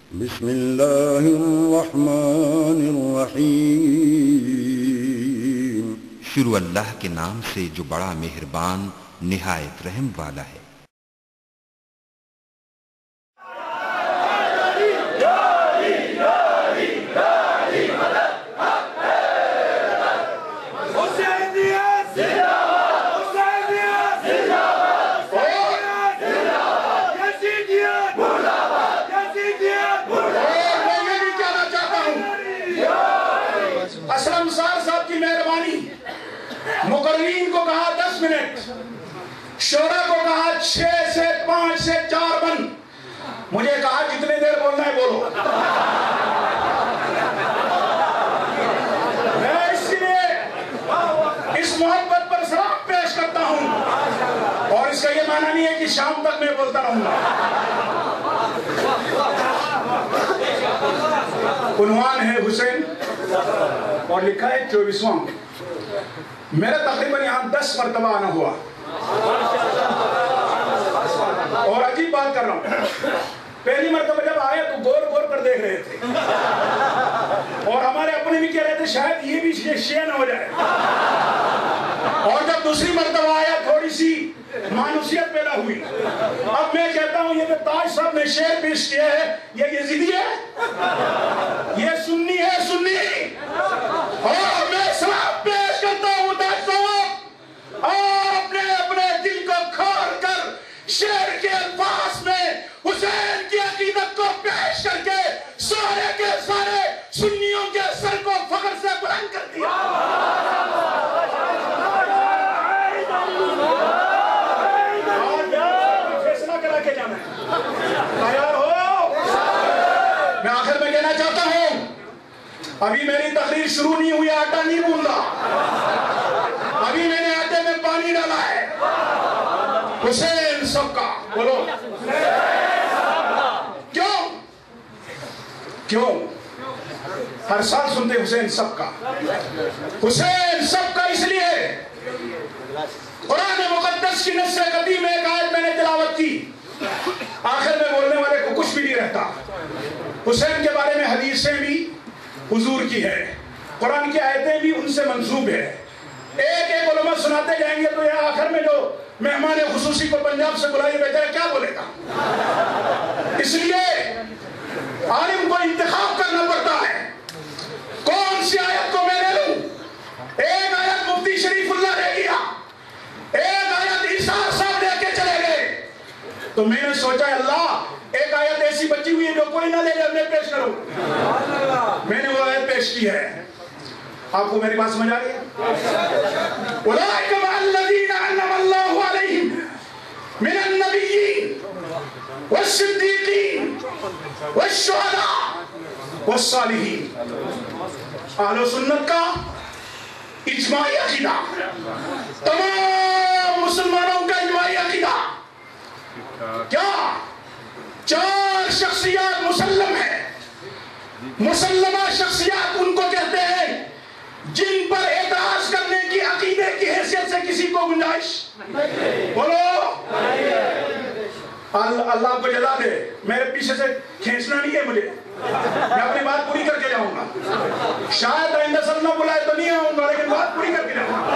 بسم اللہ الرحمن الرحیم۔ شروع اللہ کے نام سے جو بڑا مہربان نہایت رحم والا ہے۔ مقررین کو کہا 10 منٹ، شورا کو کہا 6 سے 5 سے 4 بند، مجھے کہا جتنے دیر بولنا ہے بولو۔ میں اس لیے اس محبت پر سلام پیش کرتا ہوں، اور اس کا یہ معنی نہیں ہے کہ شام تک میں بولتا رہوں گا۔ عنوان ہے حسین اور لکھا ہے 24واں۔ میرا تقریباً یہاں 10 مرتبہ آنا ہوا، اور عجیب بات کر رہا ہوں، پہلی مرتبہ جب آئے تو گور گور کر دیکھ رہے تھے، اور ہمارے اپنے بھی کہہ رہے تھے شاید یہ بھی شیعہ نہ ہو جائے، اور جب دوسری مرتبہ آیا تھوڑی سی مانوسیت پیدا ہوئی۔ اب میں کہتا ہوں یہ جو تاج صاحب نے شعر پیش کیا ہے، یہ یزیدی ہے، یہ سنی ہے، سنی، اور میں سلام پیش کرتا ہوں تاج صاحب، آپ نے اپنے دل کو کھول کر شعر کے الفاظ میں حسین کی عقیدت کو پیش کر کے سارے کے سارے سنیوں کے سر کو فخر سے بلند کر دیا۔ فیصلہ کرا کے جانا ہے، تیار ہو؟ میں آخر میں کہنا چاہتا ہوں، ابھی میری تقریر شروع نہیں ہوئی، آٹا نہیں گوندا، ابھی میں نے آٹے میں پانی ڈالا ہے۔ حسین سب کا، بولو کیوں؟ کیوں؟ ہر سال سنتے حسین سب کا، حسین سب کا اس لیے قرآن مقدس کی نص قدیم ایک آیت میں نے تلاوت کی، آخر میں بولنے والے کو کچھ بھی نہیں رہتا۔ حسین کے بارے میں حدیثیں بھی حضور کی ہے، قرآن کی آیتیں بھی ان سے منسوب ہے، ایک ایک علماء سناتے جائیں گے تو یہ آخر میں جو مہمان خصوصی کو پنجاب سے بلائیے بیچارہ کیا بولے گا؟ اس لیے عالم کو انتخاب کرنا پڑتا ہے، کون سی آیت کو میں لے لوں؟ ایک آیت مفتی شریف اللہ لے لیا، ایک آیت عیسیٰ صاحب لے کے چلے گئے، تو میں نے سوچا اللہ ایک آیت ایسی بچی ہوئی ہے جو کوئی نہ لے لے، میں پیش کروں، میں نے وہ آیت پیش کی ہے۔ آپ کو میری بات سمجھ آ گئی؟ اولئک مع الذین انعم اللہ علیہم من النبیین والصدیقین والشہداء والصالحین۔ اہل سنت کا اجماعی عقیدہ، تمام مسلمانوں کا اجماعی عقیدہ کیا؟ 4 شخصیات مسلم ہیں، مسلمہ شخصیات ان کو کہتے ہیں جن پر اعتراض کرنے کی عقیدے کی حیثیت سے کسی کو گنجائش، بولو اللہ کو جزا دے، میرے پیچھے سے کھینچنا نہیں ہے مجھے، میں اپنی بات پوری کر کے جاؤں گا، شاید آئندہ سب نہ بلائے تو نہیں آؤں گا، لیکن بات پوری کر کے جاؤں گا۔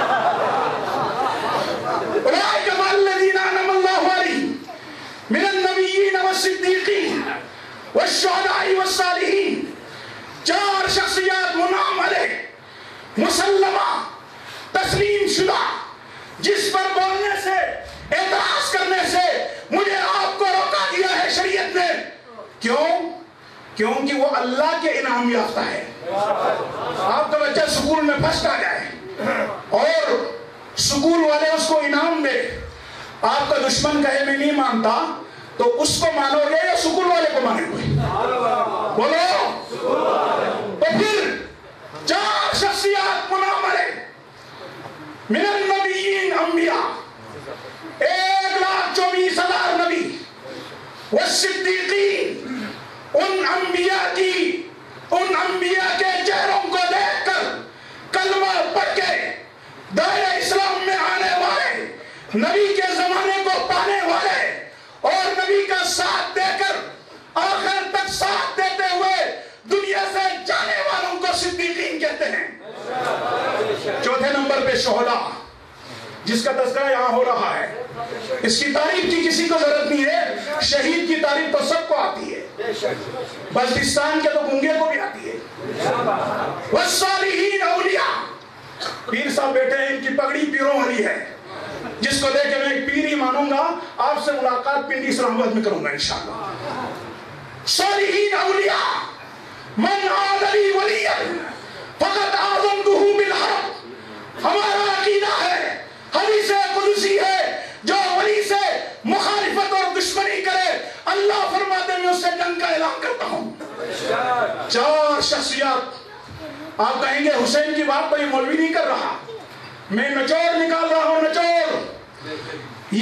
اولئک مع الذین انعم اللہ علیہم من النبیین والصدیقین والشہداء والصالحین، 4 شخصیات منعم علیہ، مسلمہ، تسلیم شدہ، جس پر بولنے سے، اعتراض کرنے سے مجھے آپ کو روکا دیا ہے شریعت نے۔ کیوں؟ کیونکہ وہ اللہ کے انعام یافتہ ہے۔ آپ کا بچہ سکول میں فرسٹ آ جائے اور سکول والے اس کو انعام دے، آپ کا دشمن کہے میں نہیں مانتا، تو اس کو مانو گے یا سکول والے کو مانو گے؟ بولو۔ تو پھر 4 شخصیات منعم علیہ من النبیین، انبیاء 1,24,000 نبی، والصدیقین، ان انبیاء کے چہروں کو دیکھ کر کلمہ پڑھ کے دائرہ اسلام میں آنے والے، نبی کے زمانے کو پانے والے، اور نبی کا ساتھ دے کر آخر تک ساتھ دے کہتے ہیں. چوتھے نمبر پہ شہداء جس کا تذکرہ یہاں ہو رہا ہے. اس کی تعریف کی کسی کو ضرورت نہیں ہے. شہید کی تعریف تو سب کو آتی ہے. بلتستان کے تو گونگے کو بھی آتی ہے. والصالحین اولیاء. پیر صاحب بیٹھے ہیں, ان کی پگڑی پیروں والی ہے. جس کو دیکھ کے میں ایک پیر ہی مانوں گا. آپ سے ملاقات پنڈی اسلام آباد میں کروں گا انشاءاللہ. صالحین اولیاء من عاد لی ولیا فقد آذنتہ بالحرب. ہمارا عقیدہ ہے, حدیث قدسی ہے, جو ولی سے مخالفت اور دشمنی کرے اللہ فرماتے ہیں میں اس سے جنگ کا اعلان کرتا ہوں. 4 شخصیات. آپ کہیں گے حسین کی بات تو یہ مولوی نہیں کر رہا, میں نچوڑ نکال رہا ہوں. نچوڑ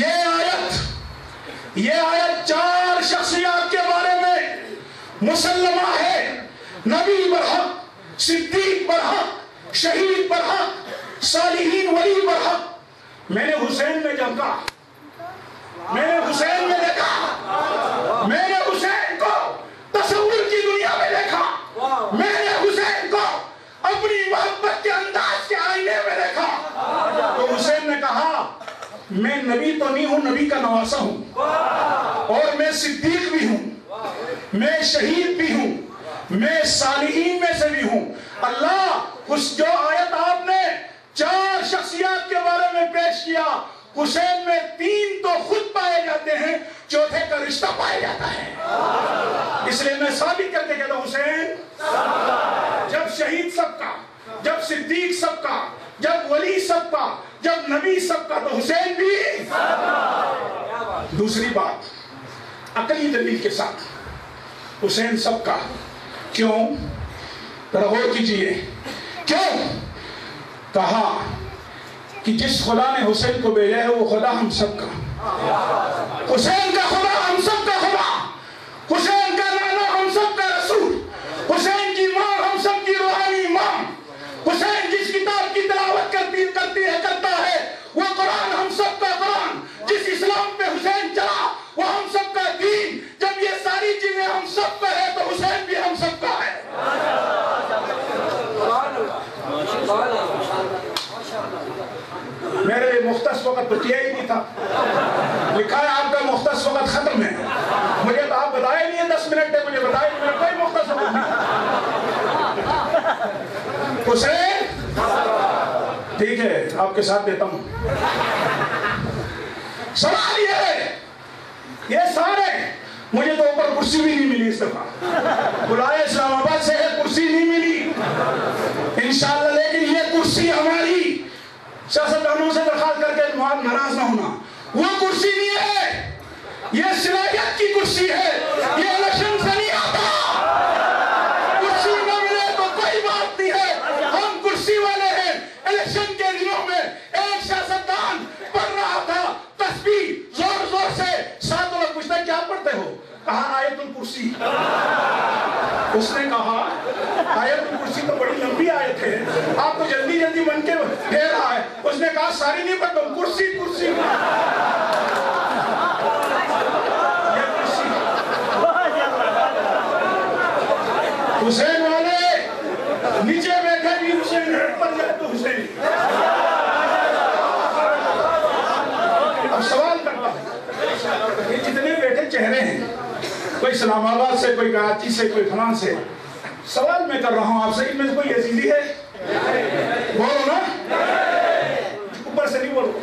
یہ آیت 4 شخصیات کے بارے میں مسلمہ ہے. نبی برحق, صدیق برحق, شہید برحق, صالحین ولی برحق. میں نے حسین میں جھانکا, میں نے حسین میں دیکھا, میں نے حسین کو تصور کی دنیا میں دیکھا, میں نے حسین کو اپنی محبت کے انداز کے آئینے میں دیکھا. تو حسین نے کہا میں نبی تو نہیں ہوں, نبی کا نواسہ ہوں, اور میں صدیق بھی ہوں, میں شہید بھی ہوں, میں صالحین میں سے بھی ہوں. اللہ اس جو آیت آپ نے 4 شخصیات کے بارے میں پیش کیا, حسین میں 3 تو خود پائے جاتے ہیں, چوتھے کا رشتہ پایا جاتا ہے. اس لیے میں ثابت کرتے کہتا ہوں حسین جب شہید سب کا, جب صدیق سب کا, جب ولی سب کا, جب نبی سب کا, تو حسین بھی. دوسری بات عقلی دلیل کے ساتھ حسین سب کا. کیوں؟ غور کیجئے. کیوں؟ کہا کہ جس خدا نے حسین کو بھیجا ہے وہ خدا ہم سب کا. حسین کا خدا ہم سب کا خدا, حسین کا نانا ہم سب کا رسول, حسین کی ماں ہم سب کی روحانی ماں. حسین جس کتاب کی تلاوت کرتا ہے وہ قرآن ہم سب کا قرآن. جس اسلام پہ حسین چلا وہ ہم سب کا دین. جب یہ ساری چیزیں ہم سب کا ہے تو حسین بھی ہم سب کا ہے. میرے لیے مختص وقت تو کیا ہی نہیں تھا. لکھا ہے آپ کا مختص وقت ختم ہے. مجھے تو آپ بتائے نہیں ہے 10 منٹ ہے, مجھے بتائے نہیں, میرا کوئی مختص وقت نہیں. حسین ٹھیک ہے آپ کے ساتھ دیتا ہوں. سوال یہ ہے, یہ سارے مجھے تو اوپر کرسی بھی نہیں ملی اس دفعہ. بلائے اسلام آباد سے کرسی نہیں ملی انشاءاللہ, لیکن یہ کرسی ہماری سیاستدانوں سے درخواست کر کے ناراض نہ ہونا, وہ کرسی نہیں ہے, یہ صلاحیت کی کرسی ہے. یہ الیکشن سے نہیں آتا. کرسی نہ ملے تو کوئی بات نہیں ہے, ہم کرسی والے ہیں. الیکشن کے دنوں میں ایک سیاستدان پڑھ رہا تھا تسبیح زور زور سے. 7 لوگ پوچھتے کیا پڑھتے ہو؟ کہا آیت الکرسی. اس نے کہا آیت الکرسی تو بڑی لمبی آیت ہے, آپ تو جلدی جلدی بن کے دے رہا ہے. اس نے کہا ساری نہیں پڑھتا ہوں, کرسی کرسی. یہ کرسی حسین والے نیچے بیٹھے بھی حسین, ہیڈ پر جائے تو حسین. اب سوال کرتا ہوں, یہ جتنے بیٹھے چہرے ہیں, کوئی اسلام آباد سے, کوئی کراچی سے, کوئی فلاں سے, سوال میں کر رہا ہوں آپ سے, ان میں سے کوئی یزیدی ہے؟ بولو نا, اوپر سے نہیں بولو.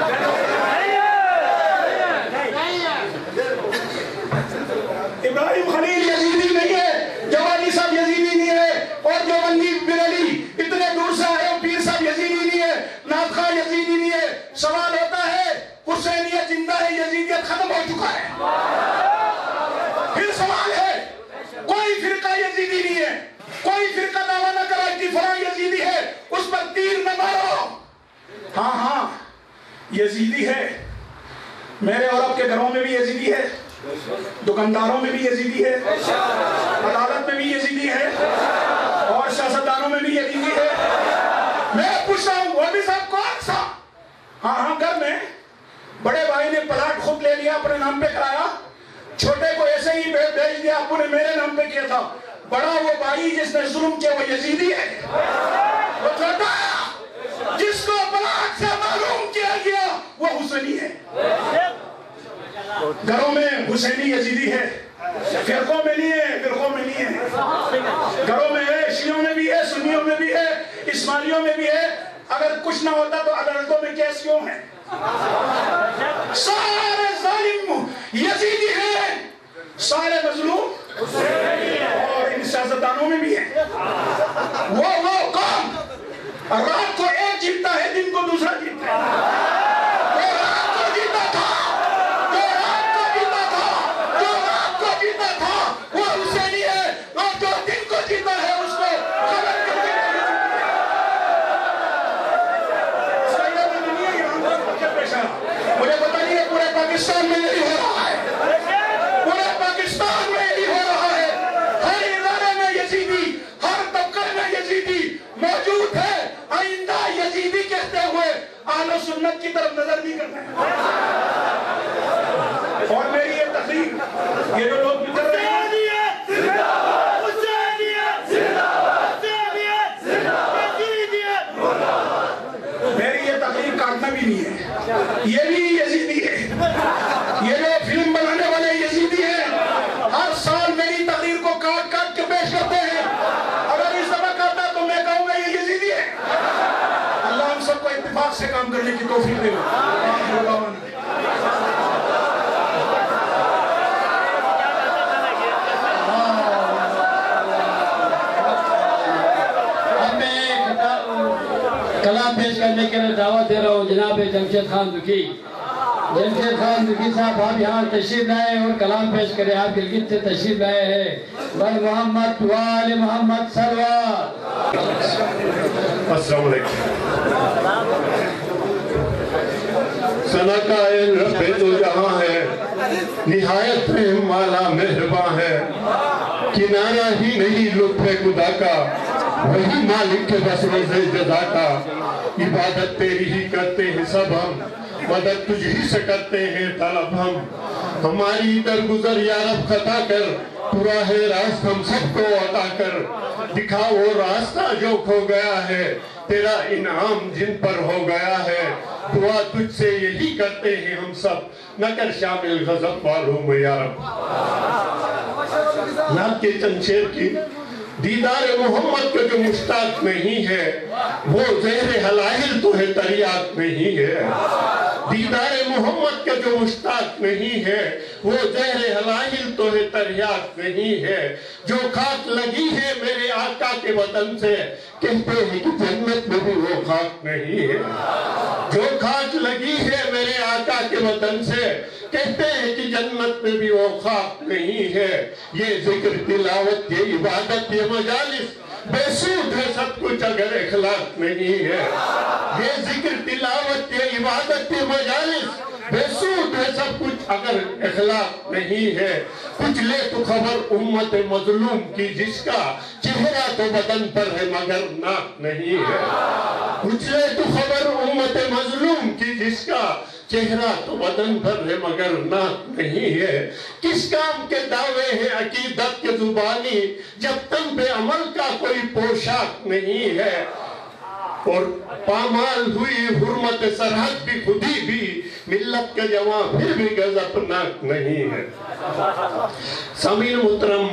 ابراہیم خلیل یزیدی نہیں ہے, جوانی صاحب یزیدی نہیں ہے, اور جو بندی بن علی اتنے دور سے آئے پیر صاحب یزیدی نہیں ہے, نعت خواہ یزیدی نہیں ہے. سوال ہوتا ہے حسینیت زندہ ہے, یزیدیت ختم ہو چکا ہے. پھر سوال ہے کوئی فرقہ یزیدی نہیں ہے, کوئی فرقہ دعویٰ نہ کرا کہ فلاں یزیدی ہے, اس پر تیر نہ مارو. ہاں ہاں یزیدی ہے, میرے اور آپ کے گھروں میں بھی یزیدی ہے, دکانداروں میں بھی یزیدی ہے, عدالت میں بھی یزیدی ہے, اور سیاستدانوں میں بھی یزیدی ہے. میں پوچھتا ہوں وہ بھی صاحب کون سا؟ ہاں ہاں گھر میں بڑے بھائی نے پلاٹ خود لے لیا, اپنے نام پہ کرایا, چھوٹے کو ایسے ہی بھیج دیا, ابو نے میرے نام پہ کیا تھا. بڑا وہ بھائی جس نے ظلم کیا وہ یزیدی ہے، وہ چھوٹا جس کو بلاک سے معلوم کیا گیا وہ حسینی ہے۔ گھروں میں حسینی یزیدی ہے، فرقوں میں نہیں ہے، فرقوں میں نہیں ہے، گھروں میں ہے، شیعوں میں بھی ہے، سنیوں میں بھی ہے، اسماعیلیوں میں بھی ہے۔ اگر کچھ نہ ہوتا تو عدالتوں میں کیس کیوں ہیں؟ سارے ظالم یزیدی ہیں، سارے مظلوم اور ان سیاستدانوں میں بھی ہیں۔ وہ قوم رات کو ایک جیتتا ہے، دن کو دوسرا جیتتا ہے۔ جو رات کو جیتا تھا وہ حسینی ہے، اور جو دن کو جیتا ہے اس کو خبر کر کے مجھے پتہ نہیں ہے پورے پاکستان میں یہی ہو رہا ہے، پورے پاکستان میں یہی ہو رہا ہے۔ ہر ادارے میں یزیدی، ہر طبقے میں یزیدی موجود ہے۔ آئندہ یزیدی کہتے ہوئے اہل سنت کی طرف نظر نہیں کرنا ہے۔ اور میری یہ تقریر، یہ جو لوگ گزر رہے ہیں، میری یہ تقریر کاٹنا بھی نہیں ہے، یہ بھی یزیدی ہے، یہ جو فلم بنانے والے یزیدی ہیں، ہر سال میری تقریر کو کاٹ کاٹ کے پیش کرتے ہیں۔ اگر اس طرح کاٹا تو میں کہوں گا یہ یزیدی ہے۔ اللہ ہم سب کو اتفاق سے کام کرنے کی توفیق دے۔ کلام پیش کرنے کے لیے دعوت دے رہا ہوں جناب جمشید خان دکی۔ جمشید خان دکی صاحب آپ یہاں تشریف لائے اور کلام پیش کرے، آپ گلگت سے تشریف لائے ہیں۔ بل محمد وآل محمد صلوات۔ السلام علیکم۔ ثنا قائل رب تو جہاں ہے، نہایت رحم والا مہرباں ہے، کنارہ ہی نہیں لطف خدا کا، وہی مالک کے بس رضا جزا کا۔ عبادت تیری ہی کرتے ہیں سب ہم، مدد تجھ ہی سے کرتے ہیں طلب ہم۔ ہماری درگزر یا رب خطا کر، پورا ہے راست ہم سب کو عطا کر۔ دکھا وہ راستہ جو کھو گیا ہے، تیرا انعام جن پر ہو گیا ہے۔ دعا تجھ سے یہی کرتے ہیں ہم سب، نہ کر شامل غضب والوں میں یا رب۔ نعت کے چند شعر کی، دیدار محمد کا جو مشتاق نہیں ہے، وہ زہر حلائل تو ہے تریاق نہیں ہے۔ دیدار محمد کا جو مشتاق نہیں ہے، وہ زہر حلائل تو ہے تریاق نہیں ہے۔ جو خاک لگی ہے میرے آقا کے وطن سے، کہتے ہیں کہ جنت میں بھی وہ خاک نہیں ہے۔ جو خاک لگی ہے میرے آقا کے وطن سے، کہتے ہیں کہ جنت میں بھی وہ خاک نہیں ہے۔ یہ ذکر تلاوت یہ عبادت یہ مجالس بے سود ہے سب کچھ اگر اخلاق نہیں ہے۔ یہ ذکر تلاوت یہ عبادت یہ مجالس بے سود ہے سب کچھ اگر اخلاق نہیں ہے۔ کچھ لے تو خبر امت مظلوم کی جس کا چہرہ تو بدن پر ہے مگر ناک نہیں ہے۔ کچھ لے تو خبر امت مظلوم کی جس کا چہرہ تو بدن پر ہے مگر ناک نہیں ہے۔ کس کام کے دعوے ہیں عقیدت کے زبانی، جب تن پہ عمل کا کوئی پوشاک نہیں ہے۔ اور پامال ہوئی حرمت سرحد بھی خودی بھی، ملت کا جوان پھر بھی غضبناک نہیں ہے۔ سامعین محترم،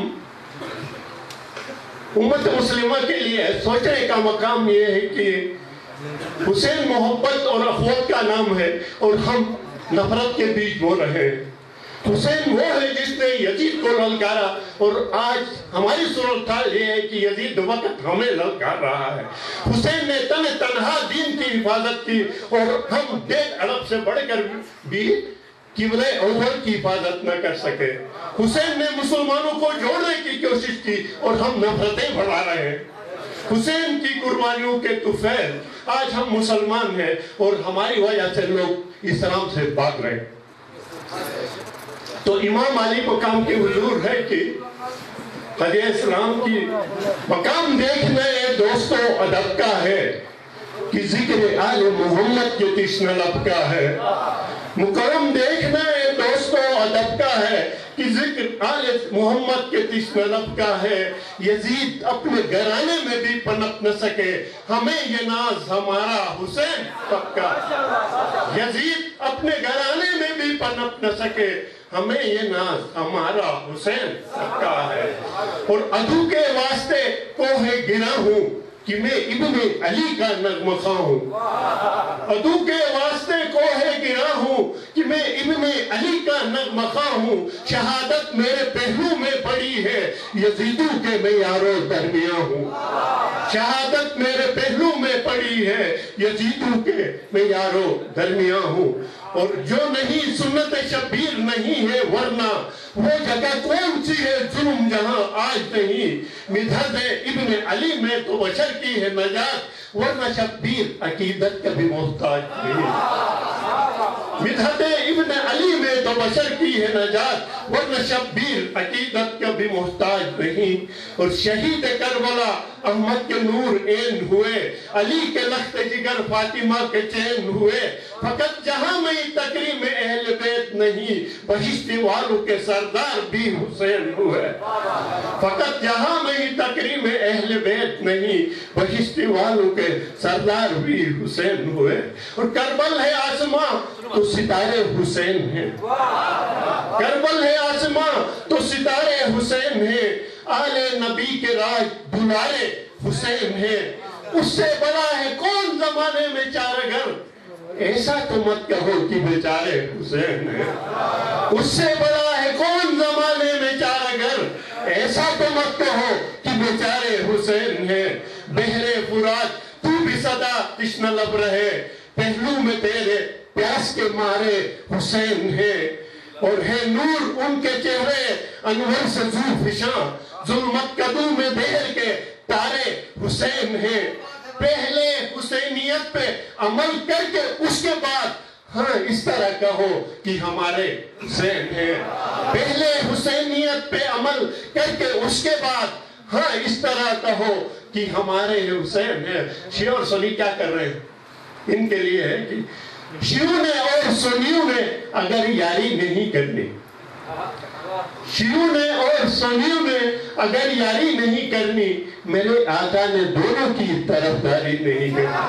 امت مسلمہ کے لیے سوچنے کا مقام یہ ہے کہ حسین محبت اور اخوت کا نام ہے اور ہم نفرت کے بیچ بول رہے ہیں۔ حسین وہ ہے جس نے یزید کو للکارا، اور آج ہماری صورتحال یہ ہے کہ یزید وقت ہمیں للکار رہا ہے۔ حسین نے تنہا دین کی حفاظت کی، اور ہم دیکھ عرب سے بڑھ کر بھی قبلہ اول کی حفاظت نہ کر سکے۔ حسین نے مسلمانوں کو جوڑنے کی کوشش کی اور ہم نفرتیں بڑھا رہے ہیں۔ حسین کی قربانیوں کے طفیل آج ہم مسلمان ہیں، اور ہماری وجہ سے لوگ اسلام سے بھاگ رہے ہیں۔ تو امام علی مقام کے حضور ہے کہ قضیہ اسلام کی مقام دیکھنا ہے دوستو ادب کا ہے، کہ ذکر آل محمد کے تشنہ لب کا ہے۔ مقام دیکھنا ہے دوستوں ادب کا ہے کہ ذکر آل محمد کے تشنہ لب کا ہے. یزید اپنے گھرانے میں بھی پنپ نہ سکے, ہمیں یہ ناز ہمارا حسین تب کا. یزید اپنے گھرانے میں بھی پنپ نہ سکے, ہمیں یہ ناز ہمارا حسین تب کا ہے. اور عدو کے واسطے کوہ گرا ہوں کہ میں ابن علی کا نغمہ خواں ہوں. عدو کے واسطے کوہ گرا ہوں کہ میں ابن علی کا نغمہ خواں ہوں. شہادت میرے پہلو میں پڑی ہے, یزیدو کے میں یارو درمیاں ہوں. شہادت میرے پہلو میں پڑی ہے, یزیدو کے میں یارو درمیاں ہوں. اور جو نہیں سنت شبیر نہیں ہے ورنہ وہ جگہ کون سی ہے ظلم جہاں آج نہیں. مدحت ابن علی میں تو بشر کی ہے نجات ورنہ شبیر عقیدت کا بھی محتاج نہیں. مدحت ابن علی میں تو بشر کی ہے نجات ورنہ شبیر عقیدت کا بھی محتاج نہیں. اور شہید کربلا احمد کے نور عین ہوئے, علی کے لخت جگر فاطمہ کے چین ہوئے. فقط جہاں میں تکریم اہل بیت نہیں, بہشت والوں کے سردار بھی حسین ہوئے. فقط جہاں میں تکریم اہل بیت نہیں, بہشت والوں کے سردار بھی حسین ہوئے. اور کربل ہے آسماں تو ستارے حسین ہیں. کربل ہے آسماں تو ستارے حسین ہیں. آل نبی کے راج دلارے حسین ہیں. اس سے بڑا ہے کون زمانے میں چارگر, ایسا تو مت کہو کہ بیچارے حسین ہیں. اس سے بڑا ہے کون زمانے میں چارگر, ایسا تو مت کہو کہ بیچارے حسین ہیں. بحر فرات تو بھی صدا تشنہ لب رہے, پہلو میں تیرے پیاس کے مارے حسین ہیں. اور ہے نور ان کے چہرے انور سے زوفشاں, ظلمت قدوں میں دیر کے تارے حسین ہیں. پہلے حسینیت پہ عمل کر کے اس کے بعد ہاں اس طرح کہو کہ ہمارے حسین ہیں. پہلے حسینیت پہ عمل کر کے اس کے بعد ہاں اس طرح کہو کہ ہمارے حسین ہیں. شیعہ اور سنی کیا کر رہے ہیں, ان کے لیے ہے کہ شیعوں نے اور سنیوں نے اگر یاری نہیں کرنی, شیعوں نے اور سنیوں نے اگر یاری نہیں کرنی, میرے آقا نے دونوں کی طرفداری نہیں کرنی.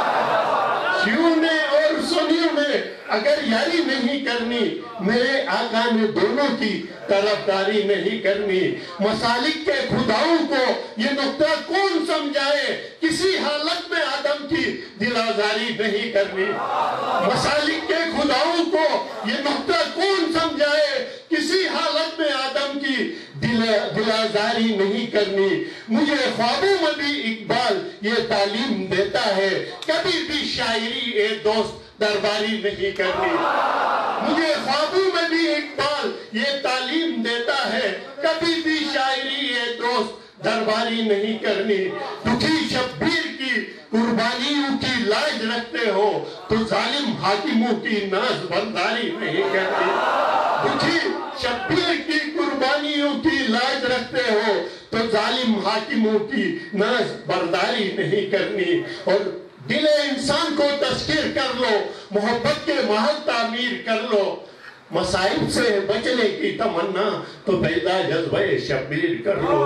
شیعوں نے اور سنیوں نے اگر یاری نہیں کرنی, میرے آقا نے دونوں کی طرفداری نہیں کرنی. مسالک کے خداؤں کو یہ نقطہ کون سمجھائے, کسی حالت میں آدم کی دل آزاری نہیں کرنی. مسالک کے خداؤں کو یہ نقطہ کون سمجھائے, کسی حالت میں آدم کی دل آزاری نہیں کرنی. مجھے خوابوں میں بھی اقبال یہ تعلیم دیتا ہے, کبھی بھی شاعری اے دوست درباری نہیں کرنی. مجھے خوابوں میں بھی اقبال یہ تعلیم دیتا ہے, کبھی بھی شاعری اے دوست درباری نہیں کرنی. دکھی شبیر کی قربانیوں کی لاج رکھتے ہو تو ظالم حاکموں کی ناز برداری نہیں کرنی. دکھی شبیر کی قربانیوں کی لاج رکھتے ہو تو ظالم حاکموں کی ناز برداری نہیں کرنی. اور دل انسان کو تذکیر کر لو, محبت کے محل تعمیر کر لو. مصائب سے بچنے کی تمنا تو پیدا جذبہ شبیر کر لو.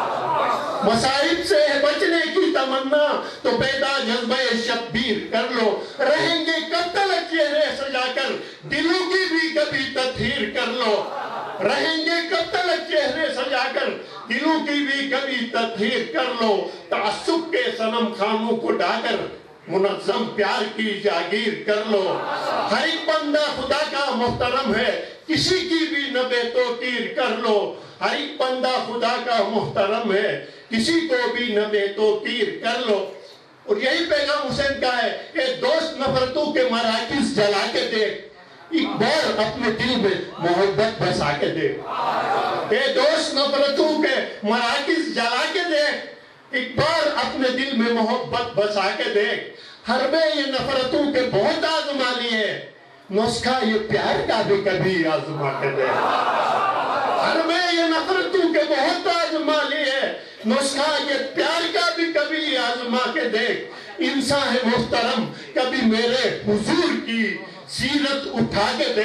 مصائب سے بچنے کی تمنا تو پیدا جذبہ شبیر کر لو. رہیں گے کب تک چہرے سجا کر, دلوں کی بھی کبھی تطہیر کر لو. رہیں گے کب تک چہرے سجا کر, دلوں کی بھی کبھی تطہیر کر لو. تعصب کے صنم خانوں کو ڈھا کر منظم پیار کی جاگیر کر لو. ہر ایک بندہ خدا کا محترم ہے, کسی کی بھی نہ بے توقیر کر لو. ہر ایک بندہ خدا کا محترم ہے, کسی کو بھی نہ بے توقیر کر لو. اور یہی پیغام حسین کا ہے, اے دوست نفرتوں کے مراکز جلا کے دیکھ, ایک بار اپنے دل میں محبت بسا کے دیکھ. اے دوست نفرتوں کے مراکز جلا کے دیکھ, ایک بار اپنے دل میں محبت بسا کے دیکھ. حربے یہ نفرتوں کے بہت آزما لیے, نسخہ یہ پیار کا بھی کبھی آزما کے دیکھ. حربے یہ نفرتوں کے بہت آزما لیے, نسخہ یہ پیار کا بھی کبھی آزما کے دیکھ. انسان ہے محترم, کبھی میرے حضور کی سیرت اٹھا کے دیکھ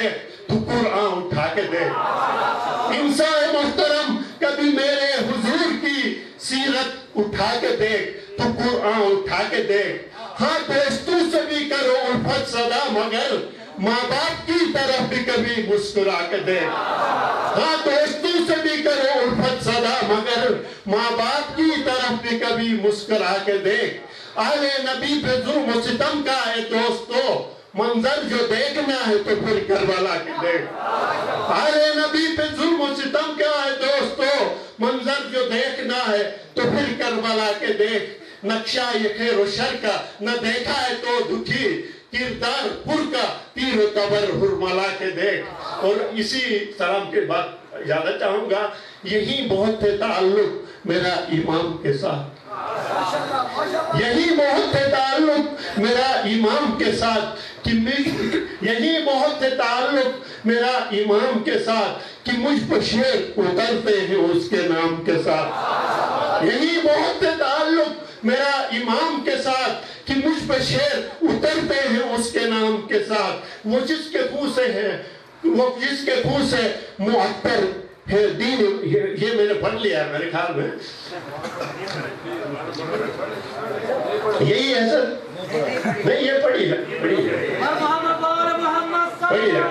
تو قرآن اٹھا کے دیکھ۔ انسان محترم کبھی میرے حضور کی سیرت اٹھا کے دیکھ، تو قرآن اٹھا کے دیکھ۔ ہاں دوستوں سے بھی کرو الفت صدا، مگر ماں باپ کی طرف بھی کبھی مسکرا کے دیکھ۔ ہاں دوستوں سے بھی کرو الفت صدا، مگر ماں باپ کی طرف بھی کبھی مسکرا کے دیکھ۔ آل نبی پہ ظلم و ستم کا ہے دوستو، منظر جو دیکھنا ہے تو پھر کربلا کے دیکھ۔ آل نبی پہ ظلم و ستم کا ہے دوستو، منظر جو دیکھنا ہے تو پھر کربلا کے دیکھ۔ نقشہ یہ خیر و شر کا نہ دیکھا ہے تو دکھی، کردار پر کا تیر و تبر ہرملا کے دیکھ۔ اور اسی طرح کے بات یاد چاہوں گا، یہی بہت ہے تعلق میرا امام کے ساتھ، یہی بہت ہے تعلق میرا امام کے ساتھ، یہی بہت ہے تعلق میرا امام کے ساتھ کہ مجھ پر شیر اترتے ہیں اس کے نام کے ساتھ۔ یہی بہت ہے تعلق میرا امام کے ساتھ کہ مجھ پر شیر اترتے ہیں اس کے نام کے ساتھ۔ وہ جس کے خون سے ہے، وہ جس کے خون سے معطر ہے دین، یہ میں نے پڑھ لیا ہے میرے خیال میں، یہی ہے سر، نہیں یہ پڑھی ہے، پڑھی ہے، پڑھی ہے۔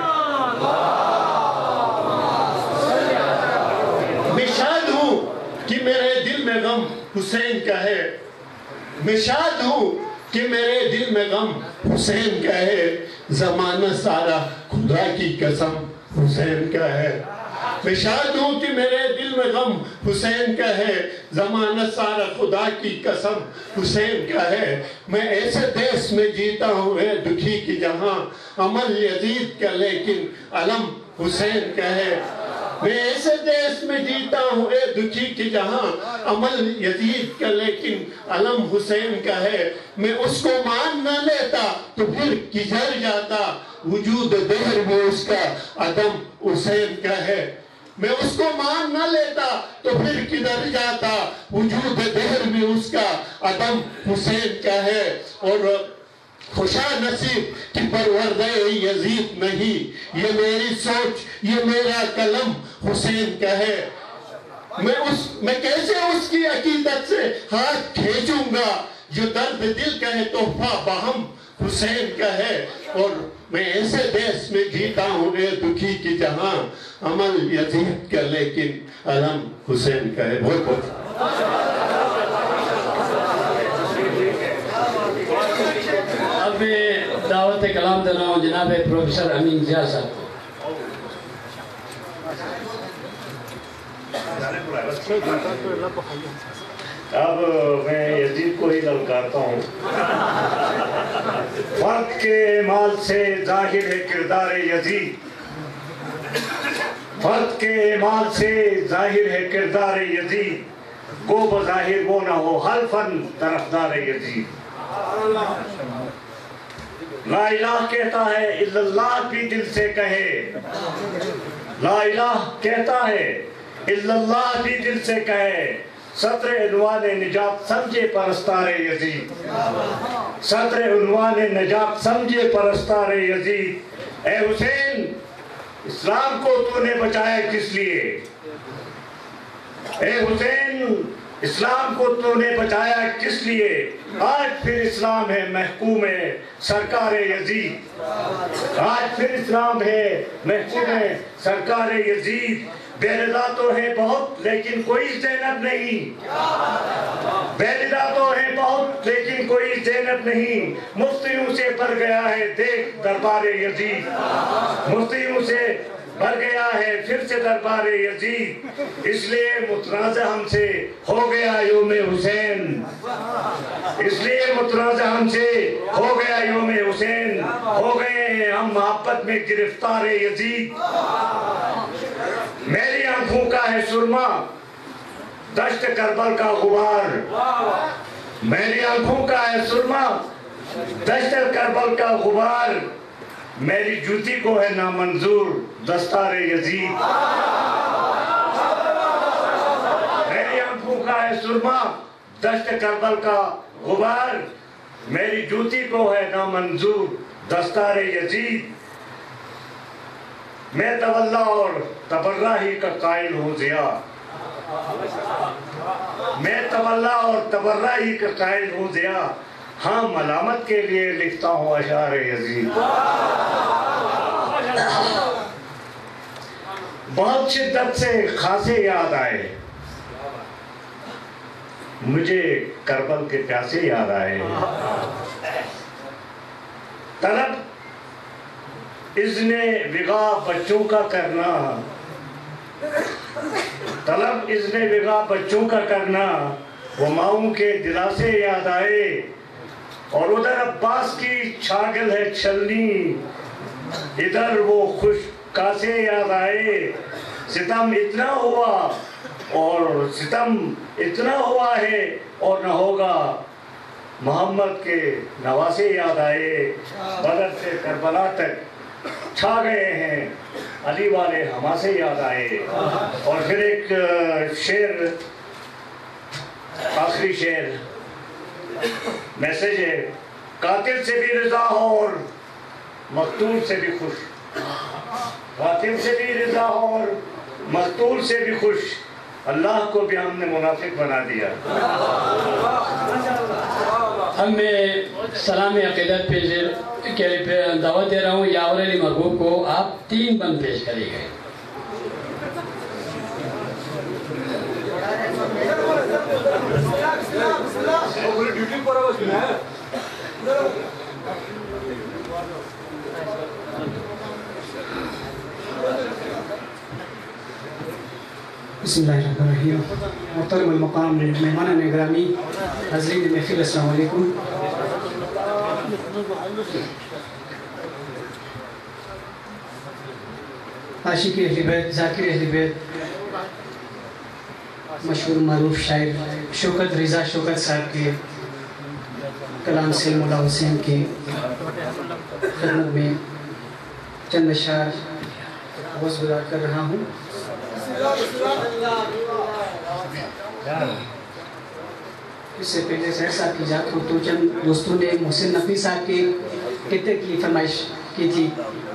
میں شاد ہوں کہ میرے دل میں غم حسین کا ہے، میں شاد ہوں کہ میرے دل میں غم حسین کا ہے، زمانہ سارا خدا کی قسم حسین کا ہے۔ میں شاد ہوں کہ میرے دل میں غم حسین کا ہے، زمانہ سارا خدا کی قسم حسین کا ہے۔ میں ایسے دیس میں جیتا ہوں اے دکھی کی جہاں، عمل یزید کا لیکن علم حسین کا ہے۔ میں ایسے دیس میں جیتا ہوں اے دکھی کی جہاں، عمل یزید کا لیکن علم حسین کا ہے۔ میں اس کو مان نہ لیتا تو پھر کدھر جاتا، وجود دہر میں اس کا عدم حسین کا ہے۔ میں اس کو مان نہ لیتا تو پھر کدھر جاتا، وجود دہر میں اس کا عدم حسین کا ہے۔ اور خوشا نصیب کہ پروردہ یزید نہیں، یہ میری سوچ، یہ میرا قلم حسین کا ہے۔ میں کیسے اس کی عقیدت سے ہاتھ کھینچوں گا، جو درد دل کا ہے تحفہ باہم حسین کا ہے۔ اور میں ایسے دیس میں جیتا ہوں اے دکھی کی جہاں، عمل یزید کا لیکن علم حسین کا ہے۔ بہت بہت اب میں دعوت کلام دینا ہوں جناب پروفیسر امین ضیاء صاحب کو۔ اب میں یزید کو ہی للکارتا ہوں۔ فرد کے اعمال سے ظاہر ہے کردار یزید، فرد کے اعمال سے ظاہر ہے کردار یزید، گو بظاہر وہ نہ ہو حلفاً طرفدار یزید۔ لا الہ کہتا ہے الا اللہ بھی دل سے کہے، لا الہ کہتا ہے الا اللہ بھی دل سے کہے، صدر عنوان نجات سمجھے پرستار یزید، صدر عنوان نجات سمجھے پرستار یزید۔ اے حسین، اسلام کو تو نے بچایا کس لیے؟ اے حسین، اسلام کو تو نے بچایا کس لیے؟ آج پھر اسلام ہے محکوم سرکار یزید، آج پھر اسلام ہے محکوم سرکار یزید۔ بے رضا تو ہے بہت لیکن کوئی زینب نہیں، بے رضا تو ہے بہت لیکن کوئی زینب نہیں، مفتیوں سے بھر گیا ہے دیکھ دربار یزید، مفتیوں سے بھر گیا ہے پھر سے دربار یزید، اس لیے متنازع ہم سے ہو گیا یوم حسین، اس لیے متنازع ہم سے ہو گیا یوم حسین، ہو گئے ہیں ہم محبت میں گرفتار یزید۔ میری آنکھوں کا ہے سرما دشت کربل کا غبار، میری آنکھوں کا ہے سرما دشت کربل کا غبار، میری جوتی کو ہے نامنظور دستار یزید، میری آنکھوں کا ہے سرما دشت کربل کا غبار، میری جوتی کو ہے نامنظور دستار یزید۔ میں تولا اور تبرہ ہی کا قائل ہوں ضیا، میں تولا اور تبرہ ہی کا قائل ہوں ضیا، ہاں ملامت کے لیے لکھتا ہوں اشعار یزید۔ بہت شدت سے خاصے یاد آئے، مجھے کربل کے پیاسے یاد آئے، طلب اذن وغا بچوں کا کرنا، طلب اذن وغا بچوں کا کرنا، وہ ماؤں کے دلاسے یاد آئے، اور ادھر عباس کی چھاگل ہے چھلنی، ادھر وہ خوش کاسے یاد آئے، ستم اتنا ہوا اور ستم اتنا ہوا ہے اور نہ ہوگا، محمد کے نواسے یاد آئے، بدر سے کربلا تک چھا گئے ہیں، علی والے حماسے یاد آئے۔ اور پھر ایک شعر، آخری شعر میسج ہے، قاتل سے بھی رضا ہو اور مقتول سے بھی خوش، قاتل سے بھی رضا ہو اور مقتول سے بھی خوش، اللہ کو بھی ہم نے منافق بنا دیا۔ ہم میں سلام عقیدت کے لیے دعوت دے رہا ہوں، یاور علی محبوب کو آپ 3 بند پیش کریں گے۔ بسم اللہ الرحمن الرحیم۔ محترم المقام مہمان گرامی، حاضرین محفل، السلام علیکم۔ عاشق اہل بیت، ذاکر اہل بیت، مشہور معروف شاعر شوکت رضا شوکت صاحب کے کلام سے مولا حسین کی خدمت میں چند اشعار آواز گزار کر رہا ہوں۔ اس سے پہلے سیر صاحب کی جات ہو تو چند دوستوں نے محسن نقوی صاحب کے خطے کی فرمائش کی تھی۔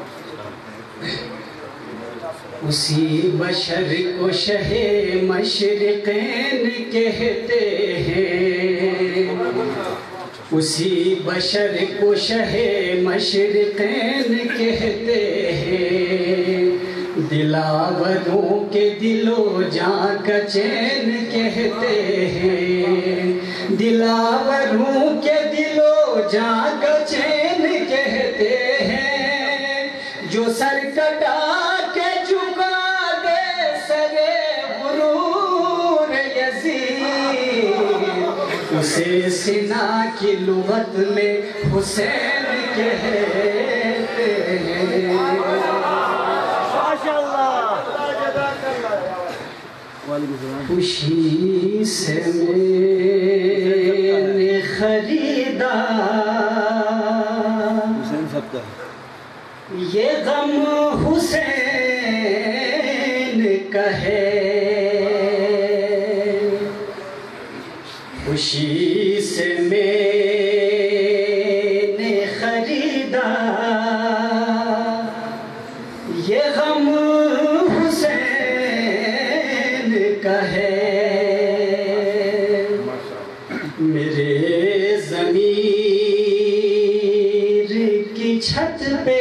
اسی بشر کو شہ مشرقین کہتے ہیں، اسی بشر کو شہ مشرقین کہتے ہیں، دلاوروں کے دل و جاں کا چین کہتے ہیں، دلاوروں کے دل و جاں کا چین کہتے ہیں، جو سر کٹا کے جھکا دے سرے غرور یزید، اسے سنا کی لغت میں حسین کہتے ہیں۔ خوشی سے میں نے خریدا یہ غم حسین کا ہے، خوشی سے میں نے خریدا یہ غم ہے، میرے ضمیر کی چھت پہ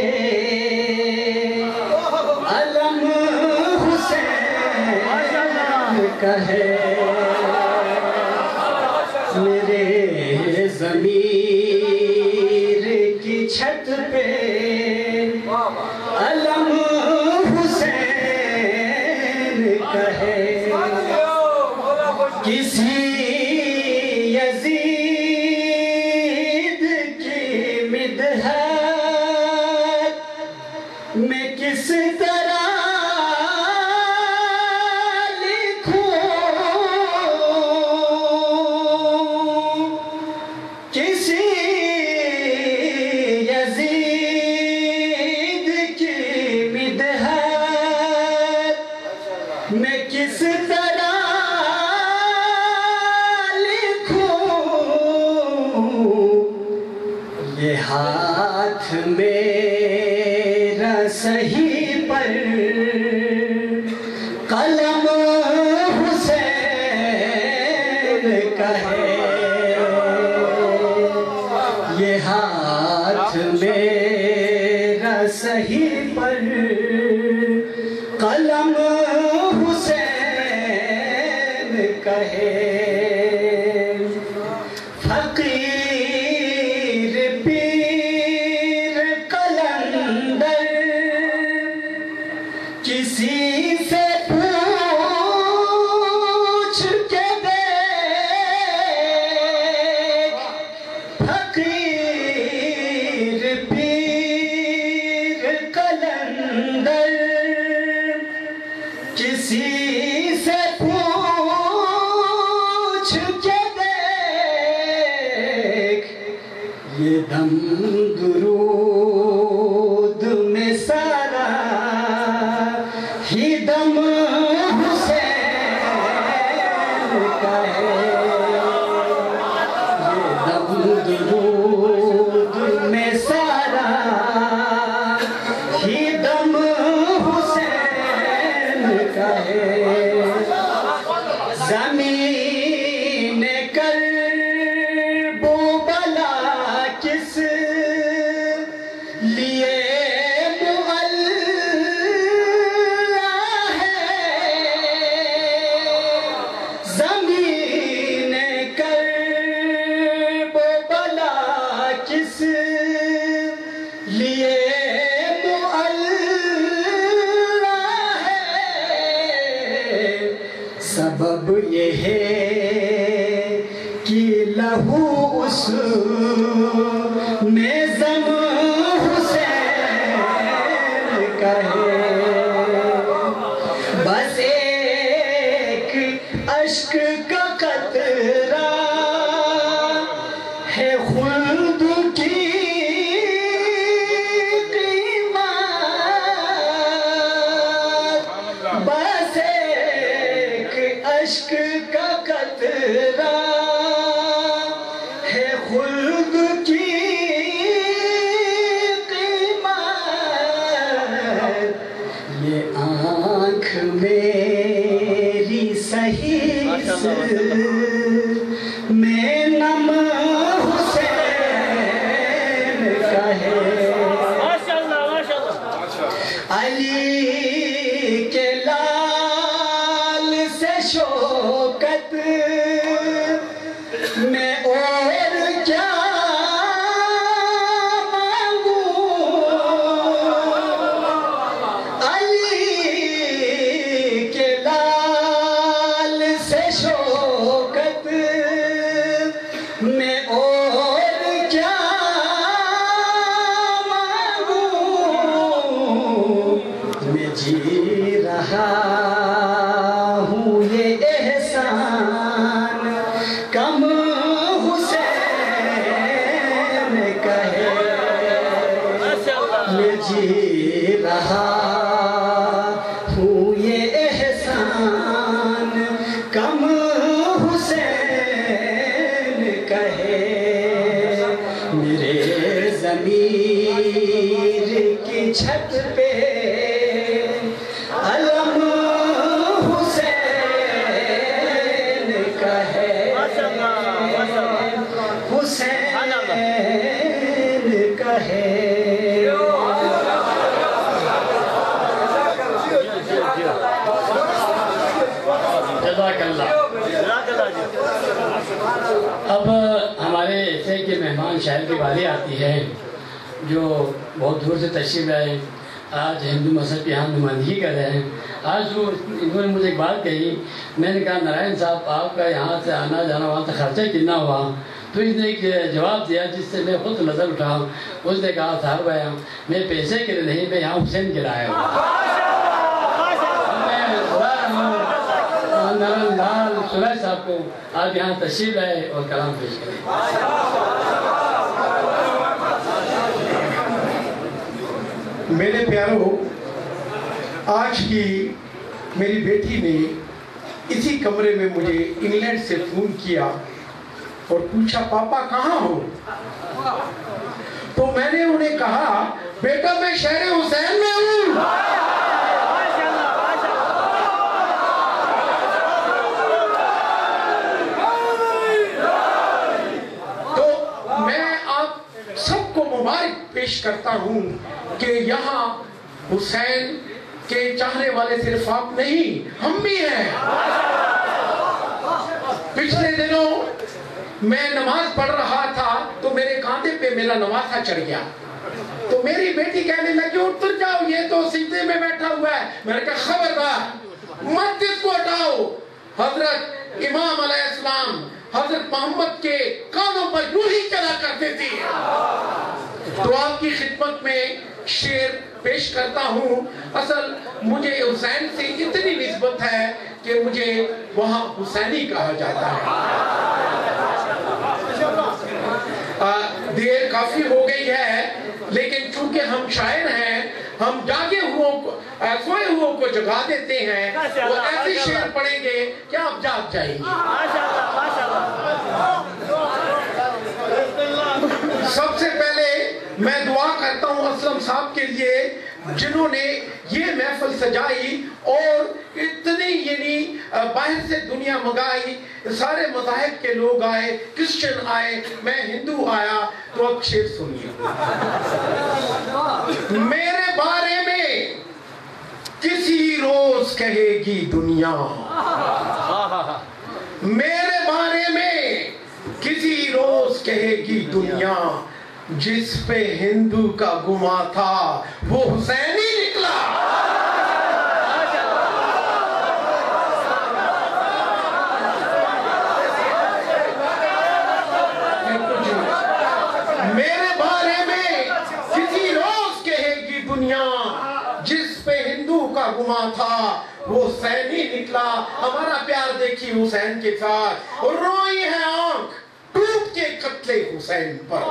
علم حسین کا ہے، میرے ضمیر کی چھت پہ علم حسین کا ہے، کسی یزید کی مدحت میں کس طرح لکھوں، کسی یزید کی مدحت میں کس طرح یہ ہاتھ میرا صحیح پر یہ ہاتھ میرا صحیح پر قلم حسین کہے فقیر پیر قلندر کسی سے پوچھ کے دیکھ فقیر پیر قلندر کسی سے پوچھ کے دیکھ یہ دم درود میں سارا ہی دم حسین کا ہے یہ دم درود میں سارا ہی دم حسین کا ہے زمین کرب و بلا کس لیے معلّا ہے زمین کرب و بلا کس لیے معلّا ہے سبب یہ ہے کہ لہو اس میں زم حسین کا ہے بس ایک اشک کا قطرہ ہے خلد کی قیمت بس ایک اشک کا قطرہ ہے خلد کی قیمت یہ آنکھ میری صحیح میں نم حسین کا ہے علی کے لال سے شوکت میں اور کیا مانگوں علی کے لال سے شوکت میں اور کیا مانگوں میں جی رہا ہوں یہ احسان کم حسین کا ہے میں جی رہا ہوں یہ احسان کم حسین کا ہے میرے ضمیر کی چھت پہ علم حسین کا ہے حسین کا ہے جزاک اللہ۔ اب ہمارے حصے کے مہمان شہر کی باری آتی ہے جو بہت دور سے تشریف لائے آج ہندو مذہب کی یہاں نمائندگی کر رہے ہیں۔ آج وہ انہوں نے مجھے ایک بات کہی، میں نے کہا نارائن صاحب آپ کا یہاں سے آنا جانا وہاں سے خرچہ کتنا ہوا؟ تو اس نے ایک جواب دیا جس سے میں خود نظر اٹھا۔ اس نے کہا صاحب میں پیسے کے لیے نہیں، میں یہاں حسین کے لائے ہوں۔ میں خدا رہا ہوں نارائن لال سلیح صاحب کو آپ یہاں تشریف لائے اور کلام پیش کریں۔ میرے پیاروں، آج کی میری بیٹی نے اسی کمرے میں مجھے انگلینڈ سے فون کیا اور پوچھا پاپا کہاں ہو؟ تو میں نے انہیں کہا بیٹا میں شہر حسین میں ہوں۔ को मुबारक पेश करता हूँ कि यहाँ हुसैन के चाहने वाले सिर्फ आप नहीं, हम भी हैं। पिछले दिनों मैं नमाज पढ़ रहा था तो मेरे कांधे पे मेरा नवासा चढ़ गया, तो मेरी बेटी कहने लगी उतर जाओ, ये तो सीधे में बैठा हुआ है। मैंने कहा खबरदार, मत इसको हटाओ। हजरत इमाम अलैहिस्सलाम हजरत मोहम्मद के कानों पर यूं ही चला करते थे। तो आपकी खिदमत में शेर पेश करता हूँ। असल मुझे हुसैन से इतनी निस्बत है कि मुझे वहाँ हुसैनी कहा जाता है। देर काफी हो गई है, लेकिन चूंकि हम शायर हैं, हम जागे हुओं को, सोए हुओं को जगा देते हैं। वो ऐसे शेर पढ़ेंगे कि आप जाग जाएंगे। सबसे पहले मैं दुआ करता हूँ असलम साहब के लिए, जिन्होंने ये महफिल सजाई और इतनी यानी बाहर से दुनिया मंगाई, सारे मज़ाहिब के लोग आए, क्रिश्चियन आए, मैं हिंदू आया। तो अब शेर सुनिए। मेरे बारे में किसी रोज कहेगी दुनिया, मेरे बारे में किसी रोज कहेगी दुनिया, जिस पे हिंदू का गुमा था वो हुसैनी निकला। मेरे बारे में किसी रोज कहेगी दुनिया, जिस पे हिंदू का गुमा था वो हुसैनी निकला। हमारा प्यार देखिए हुसैन के साथ, और रोई है आंख टूट के कत्ले हुसैन पर,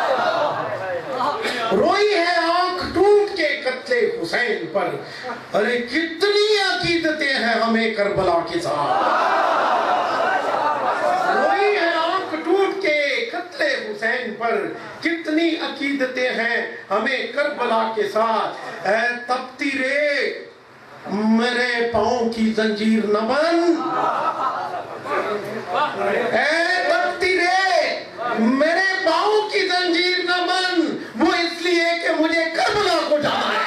रोई है आंख टूट के कत्ले हुसैन पर। अरे कितनी अकीदतें हैं हमें करबला के साथ, रोई है आंख टूट के कत्ले हुसैन पर, कितनी अकीदतें हैं हमें करबला के साथ। ऐ तपती रे मेरे पाँव की जंजीर न बन, मेरे पाँव की जंजीर न बन, वो इसलिए कि मुझे करबला को जाना है।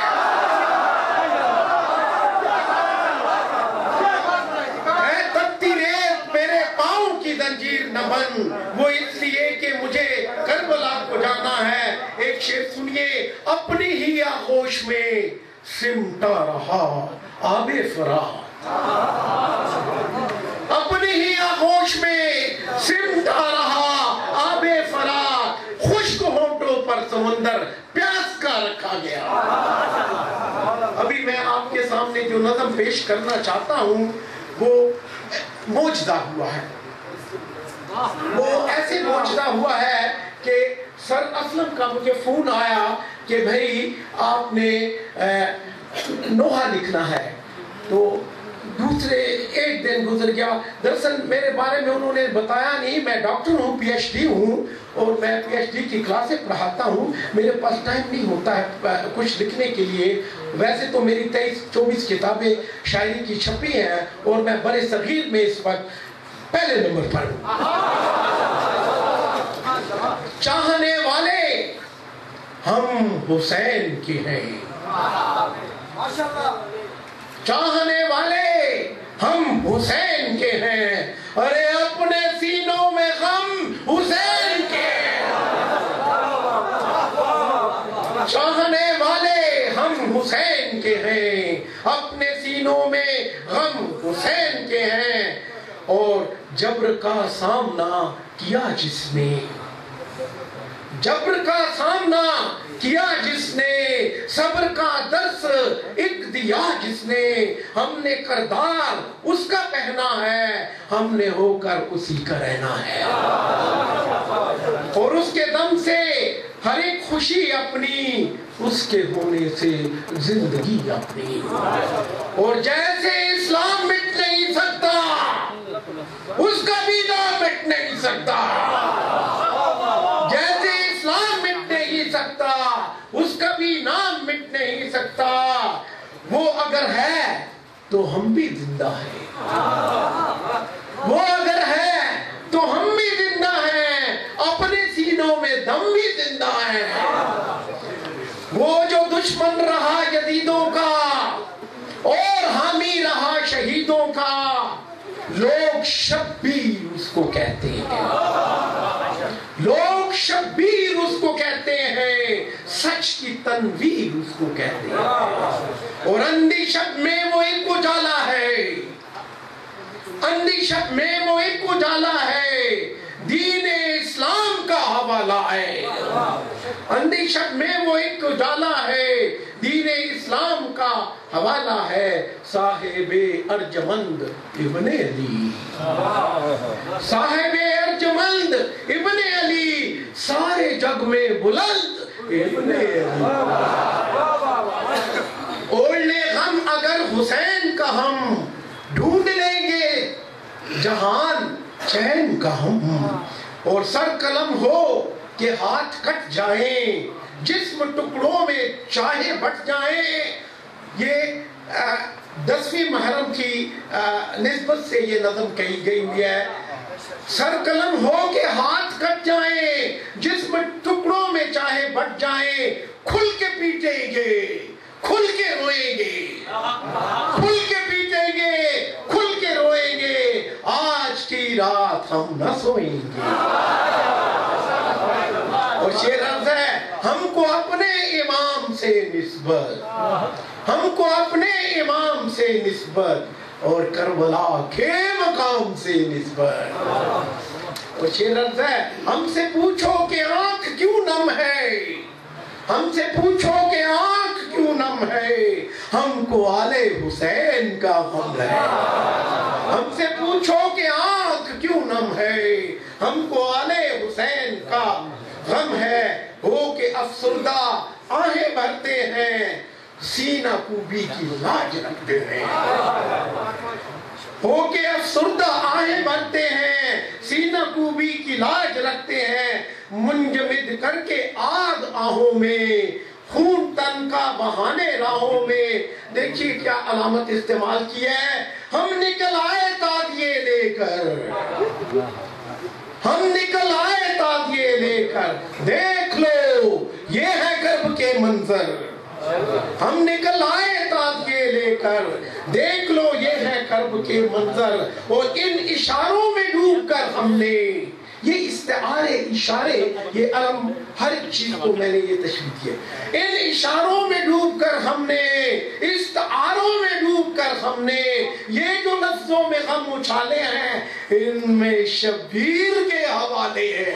तपती रेत मेरे पाँव की जंजीर न बन, वो इसलिए कि मुझे करबला को जाना है। एक शेर सुनिए। अपनी ही आगोश में सिमटा रहा आबे फरात, अपनी ही आगोश में सिमटा रहा आबे फरात, खुश्क होंठों पर समंदर प्यास का रखा गया। अभी मैं आपके सामने जो नज़म पेश करना चाहता हूँ वो मौजदा हुआ है, वो ऐसे मौजदा हुआ है कि सर असलम का मुझे फोन आया कि भाई आपने नोहा लिखना है। तो दूसरे एक दिन गुजर गया। दरअसल मेरे बारे में उन्होंने बताया नहीं, मैं डॉक्टर हूँ, PhD हूँ, और मैं PhD की क्लासें पढ़ाता हूँ। मेरे पास टाइम नहीं होता है कुछ लिखने के लिए। वैसे तो मेरी 23-24 किताबें शायरी की छपी हैं, और मैं बड़े सगीर में इस वक्त पहले नंबर पर हूँ। चाहने वाले हम हुसैन के हैं, चाहने वाले हम हुसैन के हैं, अरे अपने सीनों में गम हुसैन के। चाहने वाले हम हुसैन के हैं, अपने सीनों में गम हुसैन के हैं। और जब्र का सामना किया जिसने, जब्र का सामना किया जिसने, सब्र का दर्स एक दिया जिसने, हमने करदार उसका पहना है, हमने होकर उसी का रहना है। और उसके दम से हर एक खुशी अपनी, उसके होने से जिंदगी अपनी। और जैसे इस्लाम मिट नहीं सकता, उसका भी नाम मिट नहीं सकता। जैसे इस्लाम मिट नहीं सकता, उसका भी नाम मिट नहीं सकता। वो अगर है तो हम भी जिंदा हैं, वो अगर है तो हम भी जिंदा हैं, अपने सीनों में दम भी जिंदा है। دشمن رہا یزیدوں کا اور حامی رہا شہیدوں کا، لوگ شبیر اس کو کہتے ہیں، لوگ شبیر اس کو کہتے ہیں، سچ کی تنویر اس کو کہتے ہیں۔ اور اندھی شب میں وہ ایک اجالا ہے، اندھی شب میں وہ ایک اجالا ہے، دین اسلام کا حوالہ ہے۔ اندھی شب میں وہ ایک اجالا ہے، دین اسلام کا حوالہ ہے، صاحب ارجمند ابن علی، صاحب ارجمند ابن علی، سارے جگ میں بلند ابن علی۔ اوڑھے غم اگر حسین کا ہم ڈھونڈ لیں گے جہان چین کا ہم، اور سر قلم ہو کہ ہاتھ کٹ جائیں، جسم ٹکڑوں میں چاہے بٹ جائیں۔ یہ 10ویں محرم کی نسبت سے یہ نظم کہی گئی ہوئی ہے۔ سر قلم ہو کہ ہاتھ کٹ جائیں، جسم ٹکڑوں میں چاہے بٹ جائیں، کھل کے پیٹیں گے، کھل کے روئیں گے، کھل کے پیٹیں گے، کھل کے روئیں گے، آج کی رات ہم نہ سوئیں گے۔ اور شعر عرض ہے، ہم کو اپنے امام سے نسبت، ہم کو اپنے امام سے نسبت، اور کربلا کے مقام سے نسبت۔ اور شعر عرض ہے، ہم سے پوچھو کہ آنکھ کیوں نم ہے، ہم سے پوچھو کہ آنکھ کیوں نم ہے، ہم کو آل حسین کا غم ہے۔ ہم سے پوچھو کہ آنکھ کیوں نم ہے، ہم کو آل حسین کا غم ہے۔ ہو کہ افسردہ آہیں بھرتے ہیں، سینہ کوبی کی لاج رکھتے ہیں۔ ہو کہ افسردہ آہیں بھرتے ہیں، سینہ کوبی کی لاج رکھتے ہیں، منجمد کر کے آگ آہوں میں، خون تن کا بہانے راہوں میں۔ دیکھیے کیا علامت استعمال کی ہے، ہم نکل آئے تازیے لے کر، ہم نکل آئے تازیے لے کر، دیکھ لو یہ ہے کرب کے منظر۔ ہم نکل آئے تازیے لے کر، دیکھ لو یہ ہے کرب کے منظر۔ اور ان اشاروں میں ڈوب کر ہم نے، یہ استعارے اشارے، یہ علم ہر چیز کو میں نے یہ تشریح کیا، ان اشاروں میں ڈوب کر ہم نے، استعاروں میں ڈوب کر ہم نے، یہ جو لفظوں میں غم اچھالے ہیں، ان میں شبیر کے حوالے ہیں۔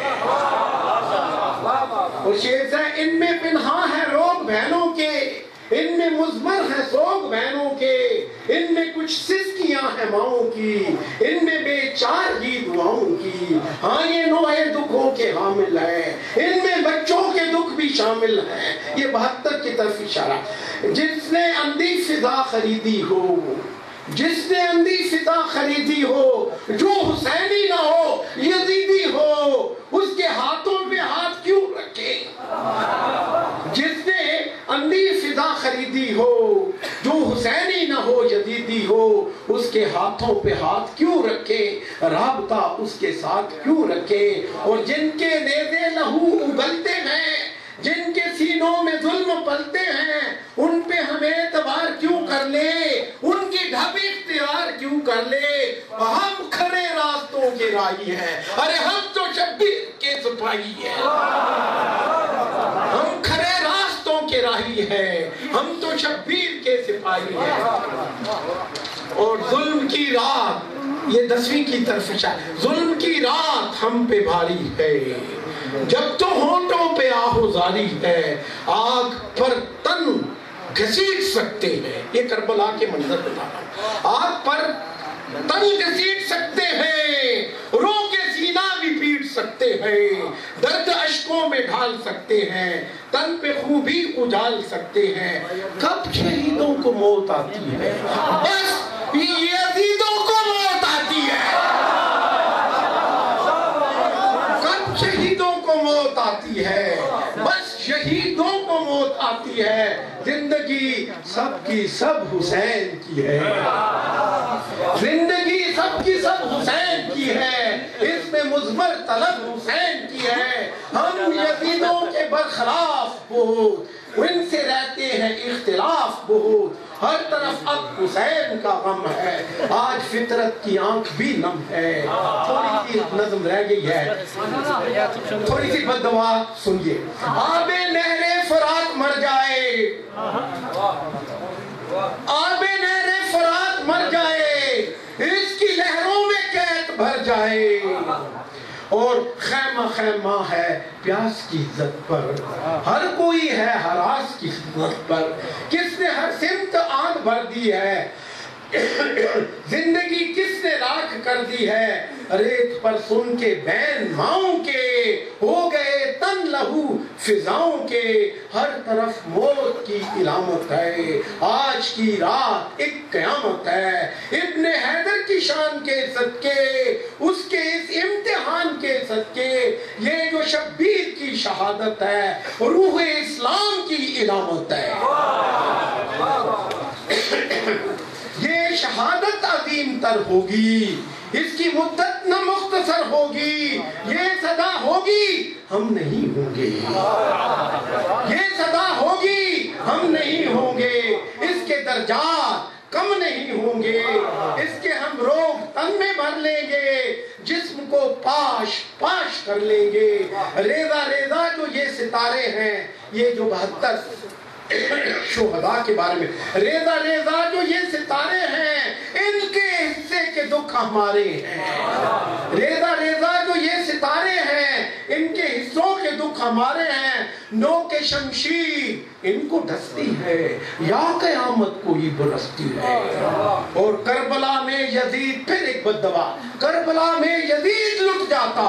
اور شیخ ہے، ان میں پنہاں ہے روگ بہنوں کے، ان میں مضمر ہے سوگ بہنوں کے، ان میں کچھ سسکیاں ہیں ماؤں کی، ان میں بے چار ہی دعاؤں کی۔ ہاں یہ نوحے دکھوں کے حامل ہے، ان میں بچوں کے دکھ بھی شامل ہیں۔ یہ 72 کی طرف اشارہ۔ جس نے اندھی فضا خریدی ہو، جس نے اندھی فضا خریدی ہو، جو حسینی نہ ہو یزیدی ہو، اس کے ہاتھوں پہ ہاتھ کیوں رکھے؟ جس نے اندھی فضا خریدی ہو، جو حسینی نہ ہو یزیدی ہو، اس کے ہاتھوں پہ ہاتھ کیوں رکھے، رابطہ اس کے ساتھ کیوں رکھے؟ اور جن کے نیزے لہو اگلتے ہیں، جن کے سینوں میں ظلم پلتے ہیں، ان پہ ہم اعتبار کیوں کر لے، ان کی ڈھب اختیار کیوں کر لے؟ ہم کھڑے راستوں کے راہی ہیں، ارے ہم تو شبیر کے سپاہی ہیں، ہم کھڑے راستوں کے راہی ہیں، ہم تو شبیر کے سپاہی ہیں۔ اور ظلم کی رات، یہ 10ویں کی طرف اشارہ، ظلم کی رات ہم پہ بھاری ہے، جب تو ہونٹوں پہ آہو زاری ہے، آگ پر تن گھسیٹ سکتے ہیں۔ یہ کربلا کے منظر بتا رہا ہوں، آگ پر تن گھسیٹ سکتے ہیں، رو کے سینہ بھی پیٹ سکتے ہیں، درد اشکوں میں ڈھال سکتے ہیں، تن پہ خوبی اجال سکتے ہیں۔ کب شہیدوں کو موت آتی ہے، بس یزیدوں کو موت آتی ہے۔ کب شہیدوں کو موت آتی ہے، بس شہیدوں کو موت آتی ہے۔ زندگی سب کی سب حسین کی ہے، زندگی سب کی سب حسین کی ہے، اس میں مضمر طلب حسین کی ہے۔ ہم یزیدوں کے برخلاف بہت، ان سے رہتے ہیں اختلاف بہت، ہر طرف اب حسین کا غم ہے، آج فطرت کی آنکھ بھی نم ہے۔ تھوڑی سی نظم رہ گئی ہے، تھوڑی سی بد دعا سنیے۔ آب نہر فرات مر جائے، آب نہر فرات مر جائے، اس کی لہروں میں قحط بھر جائے، اور خیمہ خیمہ ہے پیاس کی عزت پر، ہر کوئی ہے ہراس کی خدمت پر، کس نے ہر سمت آنکھ بھر دی ہے، زندگی کس نے راکھ کر دی ہے، ریت پر سن کے بین ماؤں کے، ہو گئے تن لہو فضاؤں کے، ہر طرف موت کی علامت ہے، آج کی رات ایک قیامت ہے، ابن حیدر کی شان کے صدقے، اس کے اس امتحان کے صدقے، یہ جو شبیر کی شہادت ہے، روح اسلام کی علامت ہے۔ یہ شہادت عظیم تر ہوگی، اس کی مدت نہ مختصر ہوگی، یہ صدا ہوگی ہم نہیں ہوں گے، یہ صدا ہوگی ہم نہیں ہوں گے، اس کے درجات کم نہیں ہوں گے، اس کے ہم روگ تن میں بھر لیں گے، جسم کو پاش پاش کر لیں گے، ریزہ ریزہ جو یہ ستارے ہیں، یہ جو 72 شہداء کے بارے میں، ریزہ ریزہ جو یہ ستارے ہیں، ان کے حصے کے دکھ ہمارے ہیں، ریزہ ریزہ جو یہ ستارے ہیں، ان کے حصوں کے دکھ ہمارے ہیں، نو کے شمشیر ان کو ڈھستی ہے، یا قیامت کوئی برستی ہے۔ اور کربلا میں یزید، پھر ایک بددعا، کربلا میں یزید لٹ جاتا،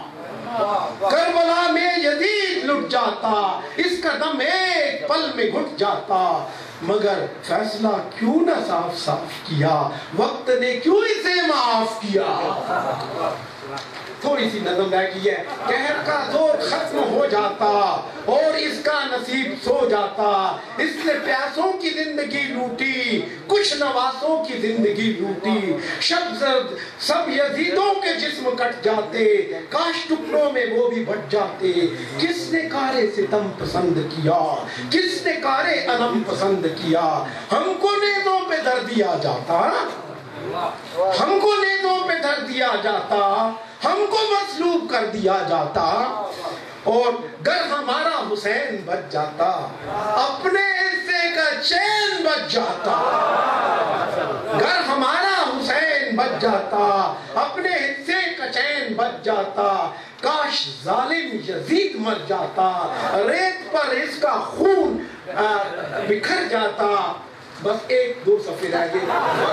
کربلا میں یزید لٹ جاتا، اس کا دم ایک پل میں گھٹ جاتا، مگر فیصلہ کیوں نہ صاف صاف کیا، وقت نے کیوں اسے معاف کیا۔ تھوڑی سی نظم رہ گئی ہے، قہر کا زور ختم ہو جاتا اور اس کا نصیب سو جاتا، اس نے پیاسوں کی زندگی لوٹی، کچھ نواسوں کی زندگی لوٹی، سب یزیدوں کے جسم کٹ جاتے، کاش ٹکڑوں میں وہ بھی بٹ جاتے، کس نے کار ستم پسند کیا، کس نے کار علم پسند کیا، ہم کو نیزوں پہ در دیا جاتا، ہم کو نیزوں پہ در دیا جاتا، ہم کو مصلوب کر دیا جاتا، اور گر ہمارا حسین بچ جاتا، اپنے حصے کا چین بچ جاتا، گر ہمارا حسین بچ جاتا، اپنے حصے کا چین بچ جاتا، کاش ظالم یزید مر جاتا، ریت پر اس کا خون بکھر جاتا۔ بس ایک دو صفحے رہ گئے،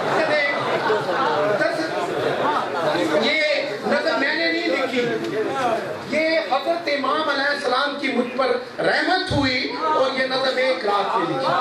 یہ نظر میں نے نہیں لکھی، یہ حضرت امام علیہ السلام کی مجھ پر رحمت ہوئی اور یہ نظر ایک رات میں لکھی۔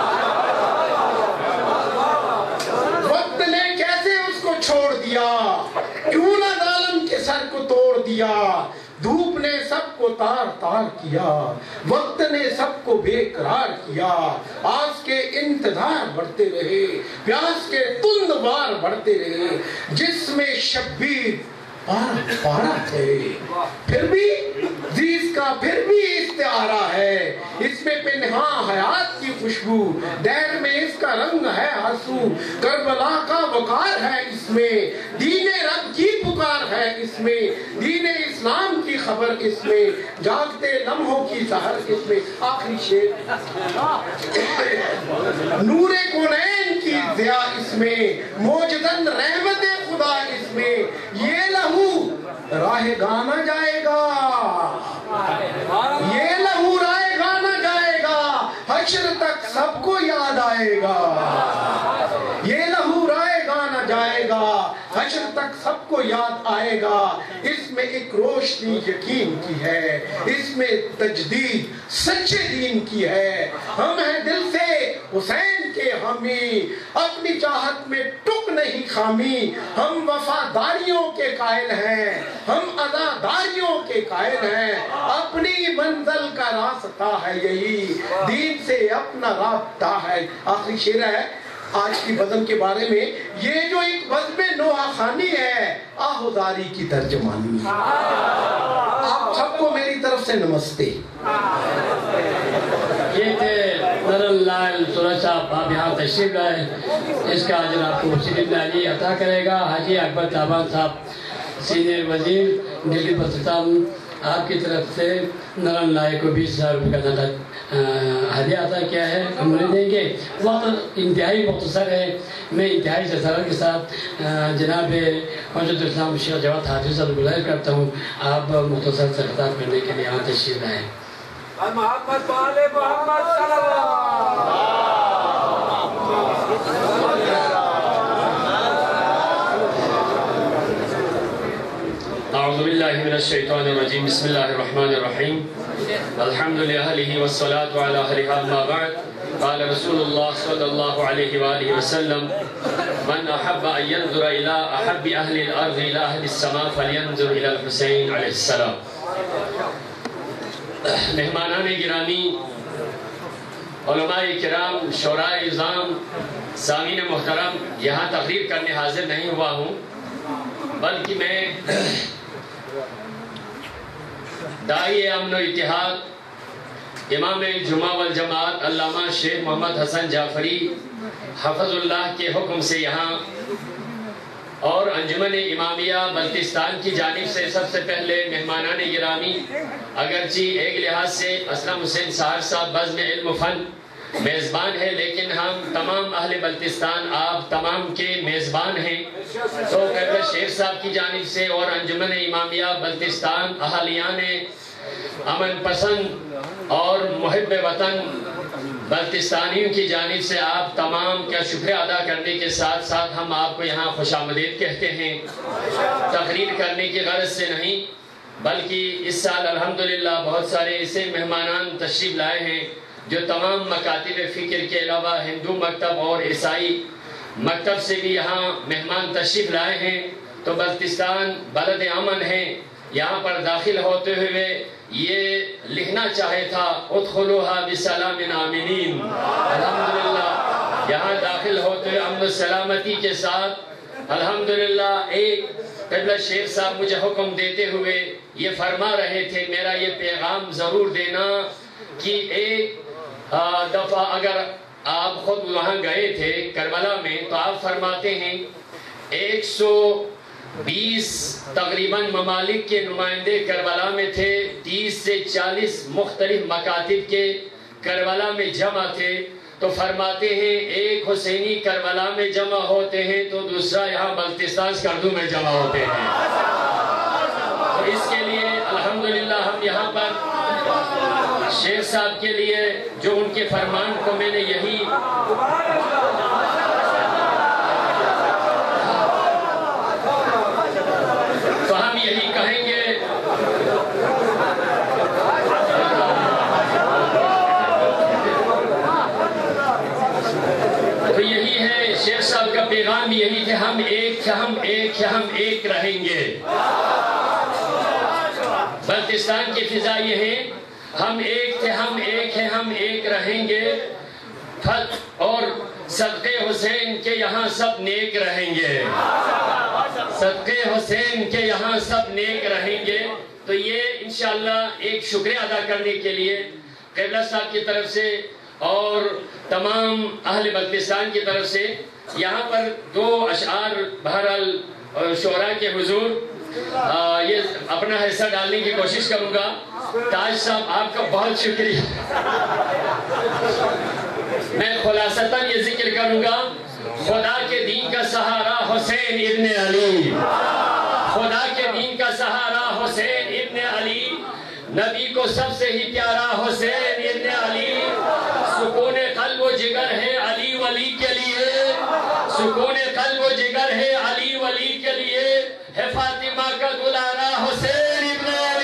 وقت نے کیسے اس کو چھوڑ دیا، کیوں نہ ظالم کے سر کو توڑ دیا، دھوپ نے سب کو تار تار کیا، وقت نے سب کو بے قرار کیا، آس کے انتظار بڑھتے رہے، پیاس کے تند بار بڑھتے رہے، جس میں شبیر پارا پارا تھے، پھر بھی زیز کا پھر بھی استعارہ ہے، اس میں پنہاں حیات کی خوشبو، دیر میں اس کا رنگ ہے آنسو، کربلا کا وقار ہے اس میں، دین رب کی پکار ہے اس میں، دین اسلام کی خبر اس میں، جاگتے لمحوں کی سحر اس میں۔ آخری شعر، نور کونین کی ضیاء اس میں، موجدن رحمت خدا اس میں، یہ لہو راہ گانا جائے گا، یہ لہو راہ گانا جائے گا، حشر تک سب کو یاد آئے گا، یہ لہو راہ گانا جائے گا، حشر تک سب کو یاد آئے گا، اس میں ایک روشنی یقین کی ہے، اس میں تجدید سچے دین کی ہے، ہم ہیں دل سے حسین کے حامی، اپنی چاہت میں ٹک نہیں خامی، ہم وفاداریوں کے قائل ہیں، ہم عزاداریوں کے قائل ہیں، اپنی منزل کا راستہ ہے یہی، دین سے اپنا رابطہ ہے۔ آخری شعر ہے آج کی بزم کے بارے میں، یہ جو ایک بزم نوحہ خانی ہے، آہوزاری کی ترجمانی ہے۔ آپ سب کو میری طرف سے نمستے۔ یہ تھے نرن لال سورج صاحب، آپ یہاں تشریف لائے، اس کا اجر آپ کو سید علی عطا کرے گا۔ حاجی اکبر تابان صاحب سینئر وزیر دلی بلتستان، آپ کی طرف سے نرن لائے کو 20,000 روپے کا نقد ہدیہ عطا کیا ہے، ہم انہیں دیں گے۔ وقت انتہائی مختصر ہے، میں انتہائی جسارت کے ساتھ جناب حجت الاسلام شیخ جواد حاجی صاحب گزارش کرتا ہوں آپ مختصر سے خطاب کرنے کے لیے یہاں تشریف لائیں۔ محمد والے محمد صلی اللہ اعوذ باللہ من الشیطان الرجیم، بسم اللہ الرحمن الرحیم، الحمد للہ والصلاة علی اہلہ اما بعد، قال رسول اللہ صلی اللہ علیہ وآلہ وسلم من احب ان ينظر الى احب اہل الارض الى اہل السماء فلینظر الى الحسین علیہ السلام۔ مہمانان گرامی، علماء کرام، شعراء عظام، سامعین محترم، یہاں تقریر کرنے حاضر نہیں ہوا ہوں، بلکہ میں داعی امن و اتحاد امام جمعہ والجماعت علامہ شیخ محمد حسن جعفری حفظ اللہ کے حکم سے یہاں اور انجمن امامیہ بلتستان کی جانب سے سب سے پہلے مہمانان گرامی، اگرچہ ایک لحاظ سے اسلم حسین صاحب صاحب بزم علم و فن میزبان ہے، لیکن ہم تمام اہل بلتستان آپ تمام کے میزبان ہیں، تو قبلہ شیخ صاحب کی جانب سے اور انجمن امامیہ بلتستان اہالیان امن پسند اور محب وطن بلتستانیوں کی جانب سے آپ تمام کا شکریہ ادا کرنے کے ساتھ ساتھ ہم آپ کو یہاں خوش آمدید کہتے ہیں، تقریر کرنے کی غرض سے نہیں، بلکہ اس سال الحمدللہ بہت سارے ایسے مہمانان تشریف لائے ہیں جو تمام مکاتب فکر کے علاوہ ہندو مکتب اور عیسائی مکتب سے بھی یہاں مہمان تشریف لائے ہیں، تو بلتستان بلد امن ہے، یہاں پر داخل ہوتے ہوئے یہ لکھنا چاہے تھا ادخلوها بسلام آمنین، الحمدللہ یہاں داخل ہوتے ہوئے امن و سلامتی کے ساتھ الحمدللہ۔ ایک قبلہ شیخ صاحب مجھے حکم دیتے ہوئے یہ فرما رہے تھے، میرا یہ پیغام ضرور دینا کہ ایک دفعہ اگر آپ خود وہاں گئے تھے کربلا میں تو آپ فرماتے ہیں 120 تقریباً ممالک کے نمائندے کربلا میں تھے، 30 سے 40 مختلف مکاتب کے کربلا میں جمع تھے، تو فرماتے ہیں ایک حسینی کربلا میں جمع ہوتے ہیں تو دوسرا یہاں بلتستان سکردو میں جمع ہوتے ہیں، تو اس کے لیے الحمدللہ ہم یہاں پر شیخ صاحب کے لیے جو ان کے فرمان کو میں نے یہی تو ہم یہی کہیں گے، تو یہی ہے شیخ صاحب کا پیغام، یہی کہ ہم ایک تھے، ہم ایک تھے، ہم ایک رہیں گے۔ بلتستان کی فضا یہ ہے، ہم ایک تھے، ہم ایک ہیں، ہم ایک رہیں گے، اور صدقے حسین کے یہاں سب نیک رہیں گے، صدقے حسین کے یہاں سب نیک رہیں گے۔ تو یہ انشاءاللہ ایک شکریہ ادا کرنے کے لیے قبلہ صاحب کی طرف سے اور تمام اہل بلتستان کی طرف سے یہاں پر 2 اشعار بہرحال شعراء کے حضور یہ اپنا حصہ ڈالنے کی کوشش کروں گا۔ تاج صاحب آپ کا بہت شکریہ، میں خلاصتاً یہ ذکر کروں گا، خدا کے دین کا سہارا حسین ابن علی، خدا کے دین کا سہارا حسین ابن علی، نبی کو سب سے ہی پیارا حسین ابن علی، سکون قلب و جگر ہے علی ولی کے لیے، سکون قلب و جگر ہے علی ولی کے لیے، ہے فاطمہ کا دلارا حسین ابن علی۔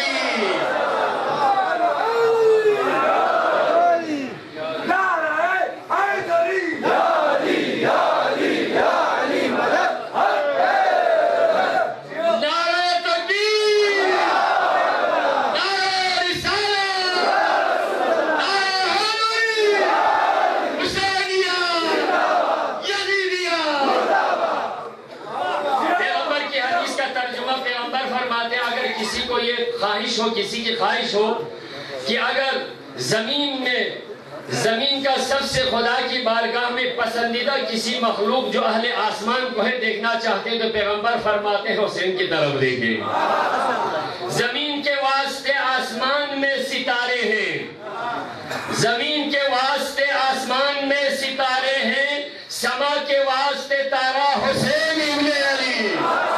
خواہش ہو، کسی کی خواہش ہو کہ اگر زمین میں زمین کا سب سے خدا کی بارگاہ میں پسندیدہ کسی مخلوق جو اہل آسمان کو ہے دیکھنا چاہتے ہیں تو پیغمبر فرماتے ہیں حسین کی طرف دیکھیں۔ زمین کے واسطے آسمان میں ستارے ہیں، زمین کے واسطے آسمان میں ستارے ہیں، سما کے واسطے تارا حسین ابن علی،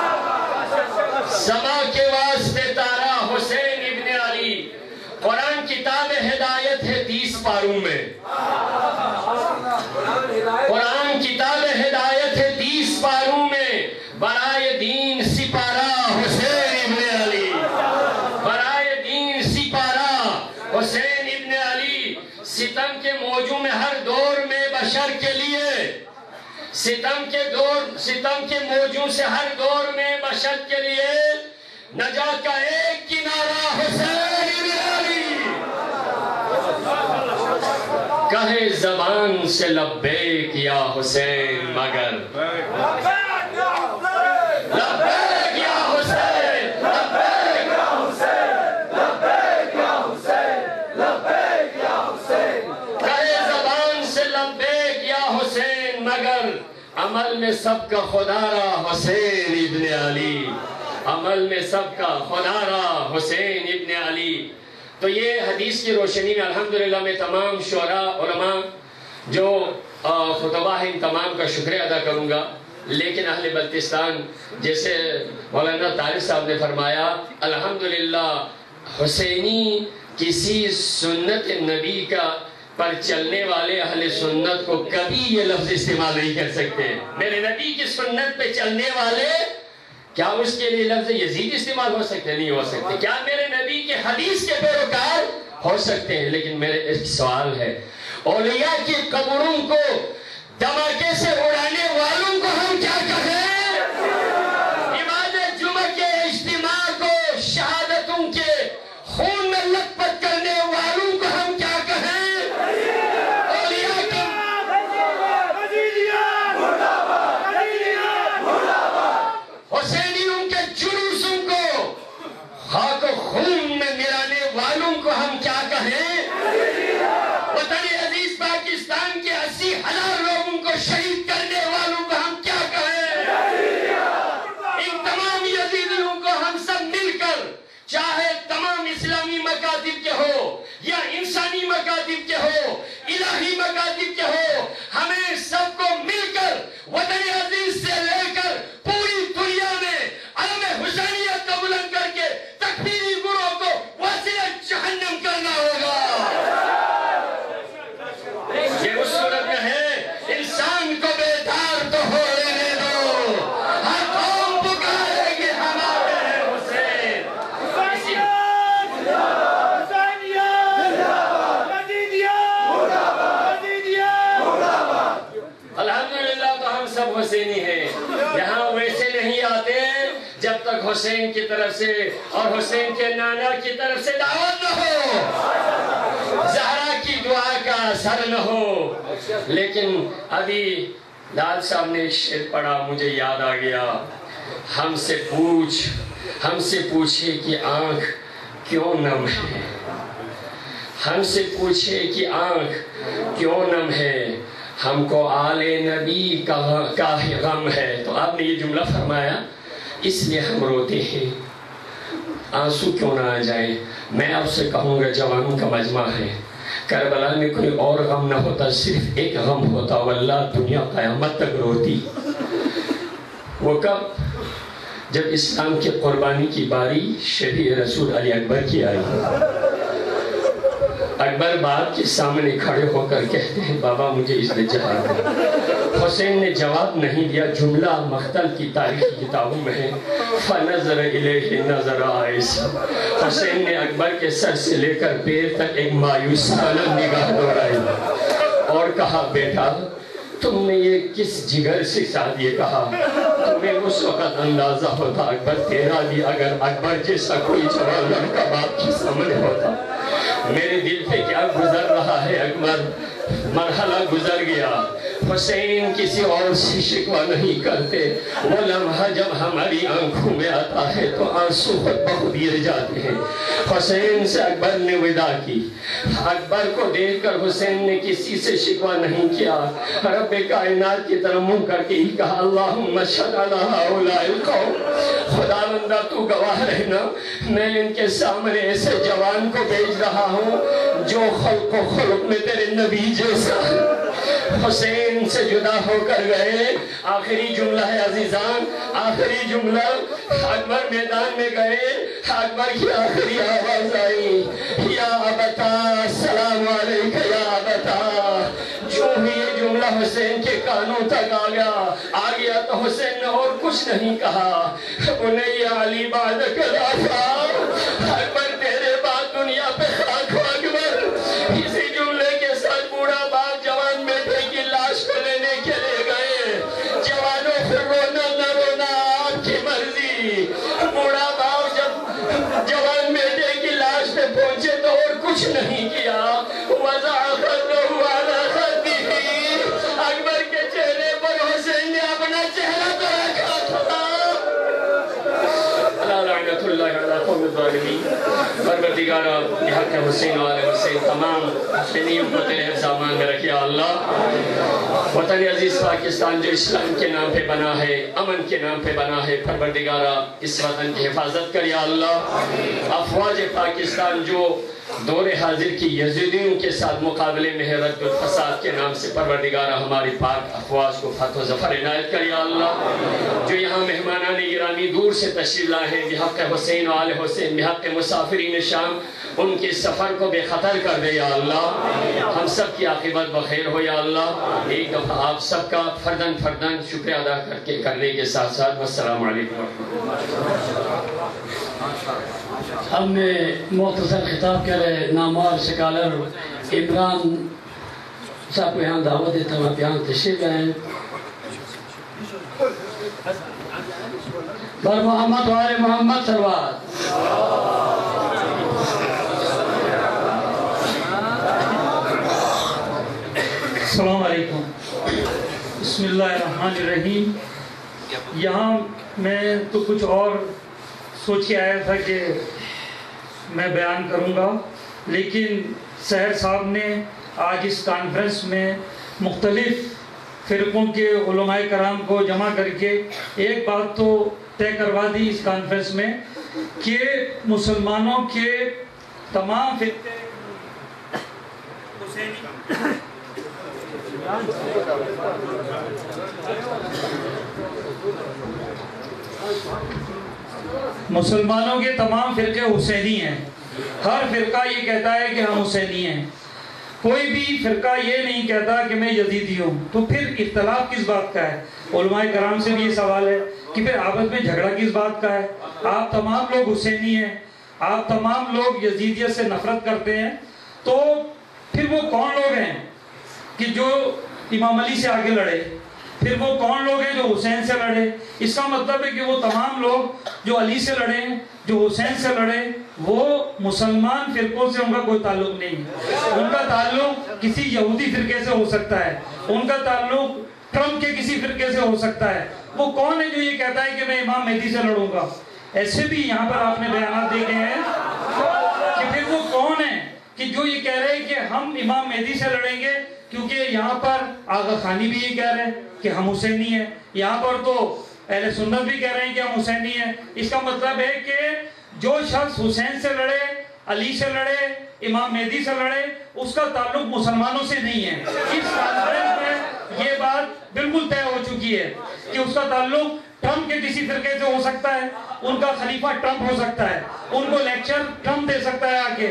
سما کے واسطے تارا حسین ابن علی۔ قرآن کتاب ہدایت ہے 30 پاروں میں، قرآن کتاب ہدایت ہے 30 پاروں میں، برائے دین سپارہ حسین ابن علی، برائے دین سپارہ حسین ابن علی۔ ستم کے موجوں میں ہر دور میں بشر کے لیے، ستم کے موجوں سے ہر دور میں بشر کے لیے نجات کا ایک کنارہ حسین ابن علی۔ کہے زبان سے لبیک یا حسین مگر لبیک یا حسین، لبیک یا حسین، لبیک یا حسین، لبیک یا حسین۔ کہے زبان سے لبیک یا حسین مگر عمل میں سب کا خدا را حسین ابن علی، عمل میں سب کا خدا را حسین ابن علی۔ تو یہ حدیث کی روشنی میں الحمدللہ میں تمام شعراء علماء جو خطبہ ہیں ان تمام کا شکریہ ادا کروں گا، لیکن اہل بلتستان جیسے مولانا طارق صاحب نے فرمایا الحمدللہ حسینی کسی سنت نبی کا پر چلنے والے اہل سنت کو کبھی یہ لفظ استعمال نہیں کر سکتے۔ میرے نبی کی سنت پہ چلنے والے، کیا اس کے لیے لفظ یزید استعمال ہو سکتے؟ نہیں ہو سکتے۔ کیا میرے نبی کے حدیث کے پیروکار ہو سکتے ہیں؟ لیکن میرے ایک سوال ہے، اولیاء کی قبروں کو دھماکے سے اڑانے والوں کو ہم کیا کہیں؟ عبادت جمعہ کے اجتماع کو شہادتوں کے خون میں لت پت کرنے والوں کو ہم کیا کہیں؟ حسینیوں کے جلوسوں کو خاک و خون میں ملانے والوں کو ہم کیا کہیں؟ وطن عزیز پاکستان کے 80,000 لوگوں کو شہید کرنے والوں کو ہم کیا کہیں؟ ان تمام یزیدیوں کو ہم سب مل کر، چاہے تمام اسلامی مکاتب کے ہو یا انسانی مکاتب کے ہو، الہی مکاتب کے ہو، ہمیں سب کو مل کر وطن عزیز سے لے کر پوری دنیا میں علم حسینیت کا بلند کر کے تکفیری گروہ کو وسیلہ جہنم کرنا ہوگا۔ یہ اس صورت میں ہے انسان کو بیدار تو ہو لینے دو، ہر قوم پکارے گے ہمارے حسین۔ الحمدللہ تو ہم سب حسینی ہیں، یہاں ویسے نہیں آتے جب تک حسین کی طرف سے اور حسین کے نانا کی طرف سے دعوت نہ ہو، زہرا کی دعا کا اثر نہ ہو۔ لیکن ابھی لال صاحب نے ایک شعر پڑھا، مجھے یاد آ گیا، ہم سے پوچھے کہ آنکھ کیوں نم ہے، ہم سے پوچھے کہ آنکھ کیوں نم ہے، ہم کو آل نبی کا غم ہے۔ تو آپ نے یہ جملہ فرمایا اس لیے ہم روتے ہیں، آنسو کیوں نہ آ جائیں۔ میں آپ سے کہوں گا جوانوں کا مجمع ہے، کربلا میں کوئی اور غم نہ ہوتا، صرف ایک غم ہوتا، واللہ دنیا قیامت تک روتی۔ وہ کب؟ جب اسلام کی قربانی کی باری شفیع رسول علی اکبر کی آئی۔ اکبر باپ کے سامنے کھڑے ہو کر کہتے ہیں بابا مجھے اس نے جہاد دیا۔ حسین نے جواب نہیں دیا، جملہ مقتل کی تاریخی کتابوں میں ہے، فَنَظَرَ إِلَيْهِ نَظَرَ عَائِشَ۔ حسین نے اکبر کے سر سے لے کر پیر تک ایک مایوسانہ نگاہ دوڑائی اور کہا بیٹا تم نے یہ کس جگر سے ساتھ یہ کہا؟ تمہیں اس وقت اندازہ ہوتا اکبر تیرا بھی اگر اکبر جیسا کوئی جوان لڑکا باپ کے سامنے ہوتا۔ میرے دل پہ کیا گزر رہا ہے اکبر، مرحلہ گزر گیا، حسین کسی اور سے شکوہ نہیں کرتے، وہ لمحہ جب ہماری آنکھوں میں آتا ہے تو آنسو خود بخود گر جاتے ہیں۔ حسین سے اکبر نے وداع کی، اکبر کو دیکھ کر حسین نے کسی سے شکوہ نہیں کیا، رب کائنات کی طرف منہ کر کے ہی کہا اللہم اشہد علی ہؤلاء القوم، خدا بندہ تو گواہ رہنا، میں ان کے سامنے ایسے جوان کو بھیج رہا ہوں جو خلق و خلق میں تیرے نبی جیسا۔ حسین سے جدا ہو کر گئے، آخری جملہ ہے عزیزان، آخری جملہ، اکبر میدان میں گئے، اکبر کی آخری آواز آئی یا ابتا السلام علیکہ یا ابتا۔ جو ہی یہ جملہ حسین کے کانوں تک آ گیا تو حسین نے اور کچھ نہیں کہا، بنی علی بعدک العفا، اکبر تیرے بعد دنیا پہ خاک ہو اکبر۔ اسی جملے کے ساتھ بوڑھا باپ جوان بیٹے کی لاش کو لینے کے لیے گئے، جوانوں پھر رونا نہ رونا آپ کی مرضی۔ بوڑھا باپ جب جوان بیٹے کی لاش پہ پہنچے تو اور کچھ نہیں کیا، وضع خدہ علی خدہ، اکبر کے چہرے پر حسین نے اپنا چہرہ تو رکھا تھا۔ لعنت اللہ علی قوم الظالمین۔ پروردگارہ بحق حسین و آل حسین تمام حسینیوں کو تیرے حفظ امان میں رکھیا اللہ۔ وطن عزیز پاکستان جو اسلام کے نام پہ بنا ہے، امن کے نام پہ بنا ہے، پروردگارہ اس وطن کی حفاظت کر یا اللہ۔ افواج پاکستان جو دور حاضر کی یزیدیوں کے ساتھ مقابلے میں ہے، رد الفساد کے نام سے پروردگارہ ہماری پاک افواج کو فتح و ظفر عنایت کر یا اللہ۔ جو یہاں مہمانان گرامی دور سے تشریف لائے ہیں، بحق حسین و آل حسین، بحق مسافرین شام، ان کے سفر کو بے خطر کر دے یا اللہ۔ ہم سب کی عاقبت بخیر ہو یا اللہ۔ ایک دفعہ آپ سب کا فردن فردن شکریہ ادا کرنے کے ساتھ ساتھ السلام علیکم۔ ہم نے مختصر خطاب کرے نامور سکالر عمران صاحب کو یہاں دعوت دیتا ہوں، آپ یہاں تشریف لائیں۔ بر محمد و آل محمد صلوات۔ السلام علیکم، بسم اللہ الرحمن الرحیم۔ یہاں میں تو کچھ اور سوچ کے آیا تھا کہ میں بیان کروں گا، لیکن سحر صاحب نے آج اس کانفرنس میں مختلف فرقوں کے علماء کرام کو جمع کر کے ایک بات تو طے کروا دی اس کانفرنس میں کہ مسلمانوں کے تمام فرقے مسلمانوں کے تمام فرقے حسینی ہیں۔ ہر فرقہ یہ کہتا ہے کہ ہم حسینی ہیں، کوئی بھی فرقہ یہ نہیں کہتا کہ میں یزیدی ہوں۔ تو پھر اختلاف کس بات کا ہے؟ علماء کرام سے بھی یہ سوال ہے کہ پھر آپس میں جھگڑا کس بات کا ہے؟ آپ تمام لوگ حسینی ہیں، آپ تمام لوگ یزیدیت سے نفرت کرتے ہیں، تو پھر وہ کون لوگ ہیں کہ جو امام علی سے آگے لڑے؟ پھر وہ کون لوگ ہیں جو حسین سے لڑے؟ اس کا مطلب ہے کہ وہ تمام لوگ جو علی سے لڑے، جو حسین سے لڑے، وہ مسلمان فرقوں سے ان کا کوئی تعلق نہیں ہے۔ ان کا تعلق کسی یہودی فرقے سے ہو سکتا ہے، ان کا تعلق ٹرمپ کے کسی فرقے سے ہو سکتا ہے۔ وہ کون ہے جو یہ کہتا ہے کہ میں امام مہدی سے لڑوں گا؟ ایسے بھی یہاں پر آپ نے بیانات دیکھے ہیں کہ پھر وہ کون ہیں کہ جو یہ کہہ رہے ہیں کہ ہم امام مہدی سے لڑیں گے، کیونکہ یہاں پر آغا خانی بھی یہ کہہ رہے ہیں کہ ہم حسینی ہیں، یہاں پر تو اہل سنت بھی کہہ رہے ہیں کہ ہم حسینی ہیں۔ اس کا مطلب ہے کہ جو شخص حسین سے لڑے، علی سے لڑے، امام مہدی سے لڑے، اس کا تعلق مسلمانوں سے نہیں ہے۔ اس کانفرنس میں یہ بات بالکل طے ہو چکی ہے کہ اس کا تعلق ٹرمپ کے کسی فرقے سے ہو سکتا ہے، ان کا خلیفہ ٹرمپ ہو سکتا ہے، ان کو لیکچر ٹرمپ دے سکتا ہے آکے،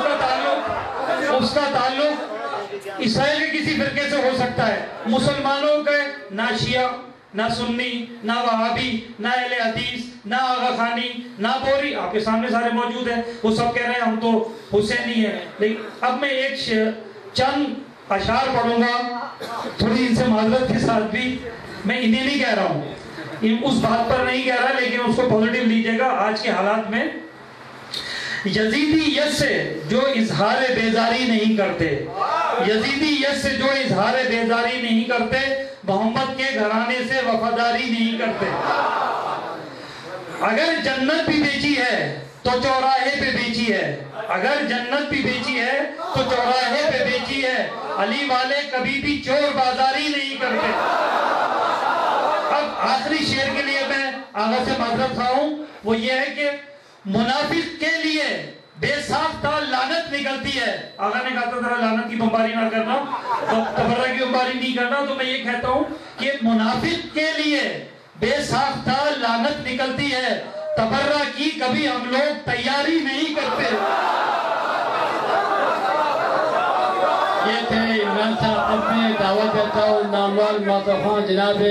اس کا تعلق اسرائیل کے کسی فرقے سے ہو سکتا ہے۔ مسلمانوں کے نہ شیعہ، نہ سنی، نہ وہابی، نہ اہل حدیث، نہ آغا خانی، نہ بوری، آپ کے سامنے سارے موجود ہیں، وہ سب کہہ رہے ہیں ہم تو حسینی ہیں۔ لیکن اب میں ایک چند اشعار پڑھوں گا، تھوڑی ان سے معذرت کے ساتھ بھی، میں انہیں نہیں کہہ رہا ہوں، اس بات پر نہیں کہہ رہا، لیکن اس کو پوزیٹیو لیجئے گا آج کے حالات میں۔ یزیدیت سے جو اظہار بیزاری نہیں کرتے، یزیدیت سے جو اظہار بیزاری نہیں کرتے، محمد کے گھرانے سے وفاداری نہیں کرتے۔ اگر جنت بھی بیچی ہے تو چوراہے پہ بیچی ہے، اگر جنت بھی بیچی ہے تو چوراہے پہ بیچی ہے۔ علی والے کبھی بھی چور بازاری نہیں کرتے۔ اب آخری شعر کے لیے میں آغا سے معذرت خواہ ہوں، وہ یہ ہے کہ منافق کے لیے بے ساختہ لعنت نکلتی ہے۔ آقا نے کہا تھا ذرا لعنت کی بمباری نہ کرنا، تبرہ کی بمباری نہیں کرنا، تو میں یہ کہتا ہوں کہ منافق کے لیے بے ساختہ لعنت نکلتی ہے، تبرہ کی کبھی ہم لوگ تیاری نہیں کرتے۔ یہ تھے عمران صاحب، اب میں دعوت دیتا ہوں نامور موقفان جناب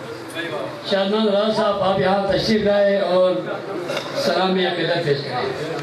شادمان راز صاحب، آپ یہاں تشریف لائے اور سلام عقیدت پیش کریں۔